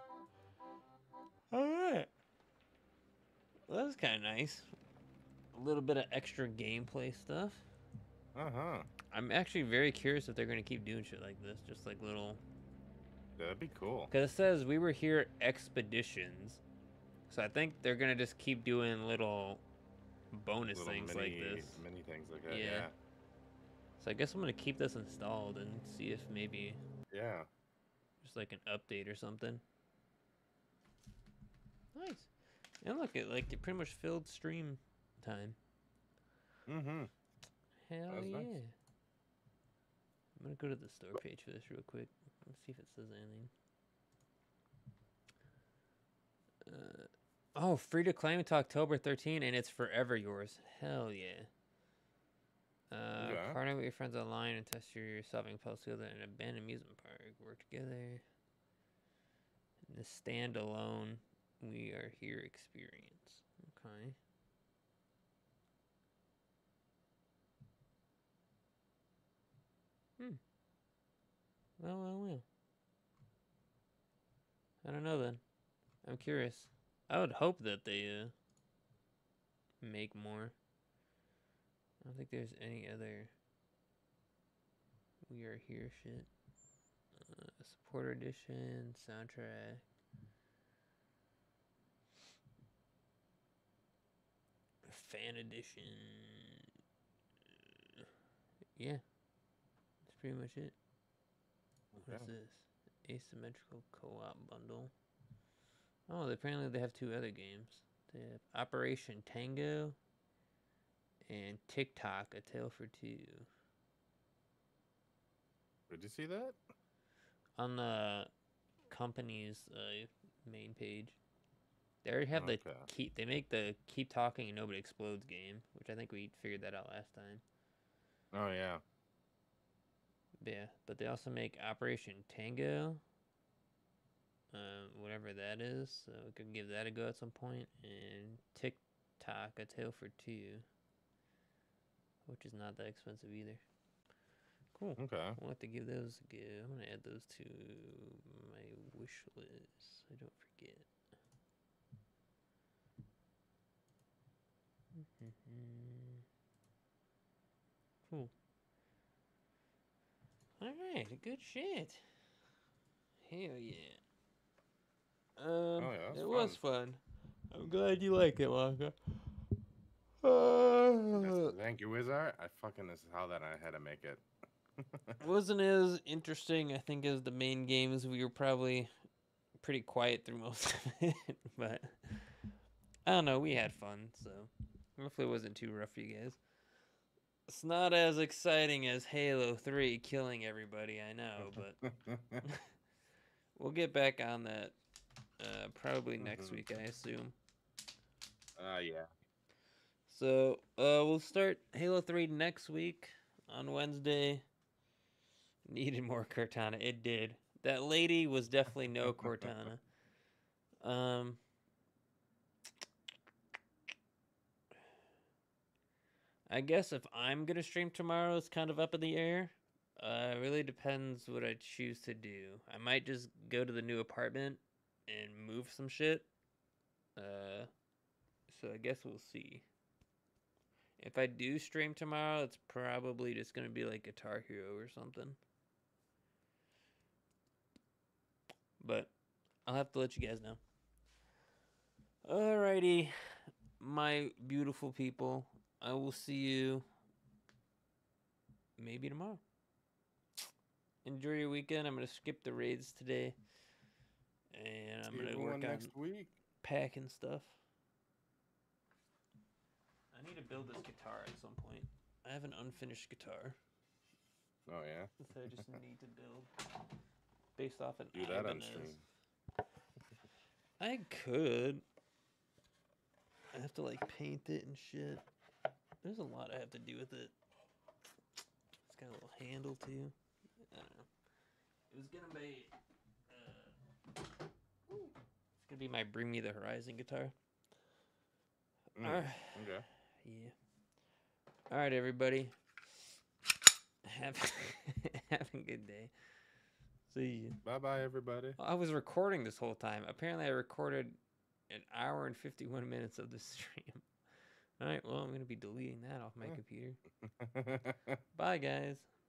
Alright. Well, that was kind of nice. A little bit of extra gameplay stuff. Uh-huh. I'm actually very curious if they're going to keep doing shit like this. Just like little... That'd be cool. Because it says we were here expeditions. So I think they're going to just keep doing little bonus Little things mini, like this. mini things like that. Yeah. Yeah. So I guess I'm going to keep this installed and see if maybe Yeah. just like an update or something. Nice. And look, it pretty much filled stream time. Mm-hmm. Hell That was yeah. nice. I'm going to go to the store page for this real quick. Let's see if it says anything. Oh, free to claim to October 13, and it's forever yours. Hell yeah. Okay. Partner with your friends online and test your solving puzzles together in an abandoned amusement park. Work together. In the standalone, we are here experience. Okay. Well. I don't know then. I'm curious. I would hope that they make more. I don't think there's any other We Are Here shit. Supporter edition, soundtrack. Fan edition. Yeah. That's pretty much it. What's Okay. this? Asymmetrical co-op bundle. Oh, apparently they have 2 other games. They have Operation Tango and TikTok, A Tale for Two. Did you see that? On the company's main page. They already have the Okay. they make the Keep Talking and Nobody Explodes game, which I think we figured that out last time. Oh yeah. Yeah, but they also make Operation Tango, whatever that is. So we could give that a go at some point. And TikTok, A Tale for Two, which is not that expensive either. Cool. Okay. I'll have to give those a go. I'm gonna add those to my wish list. I don't forget. Cool. Alright, good shit. Hell yeah. yeah, it was was fun. I'm glad you like it, Waka. Thank you, Wizard. I fucking this is how that I had to make it. Wasn't as interesting, I think, as the main games. We were probably pretty quiet through most of it, but I don't know. We had fun, so hopefully it wasn't too rough for you guys. It's not as exciting as Halo 3 killing everybody, I know, but we'll get back on that probably next week, I assume. Yeah. So we'll start Halo 3 next week on Wednesday. Needed more Cortana. It did. That lady was definitely no Cortana. I guess if I'm gonna stream tomorrow, it's kind of up in the air. It really depends what I choose to do. I might just go to the new apartment and move some shit. So I guess we'll see. If I do stream tomorrow, it's probably just gonna be like Guitar Hero or something. But I'll have to let you guys know. Alrighty, my beautiful people. I will see you maybe tomorrow. Enjoy your weekend. I'm gonna skip the raids today, and I'm gonna work on next week. packing stuff. I need to build this guitar at some point. I have an unfinished guitar Oh yeah. that I just need to build based off an Do that on Ibanez. stream. I could. I have to like paint it and shit. There's a lot I have to do with it. It's got a little handle too. I don't know. It was gonna be. It's gonna be my Bring Me the Horizon guitar. Alright. Okay. Yeah. All right, everybody. Have have a good day. See you. Bye bye, everybody. I was recording this whole time. Apparently, I recorded an hour and 51 minutes of the stream. All right. Well, I'm gonna be deleting that off my computer. Bye, guys.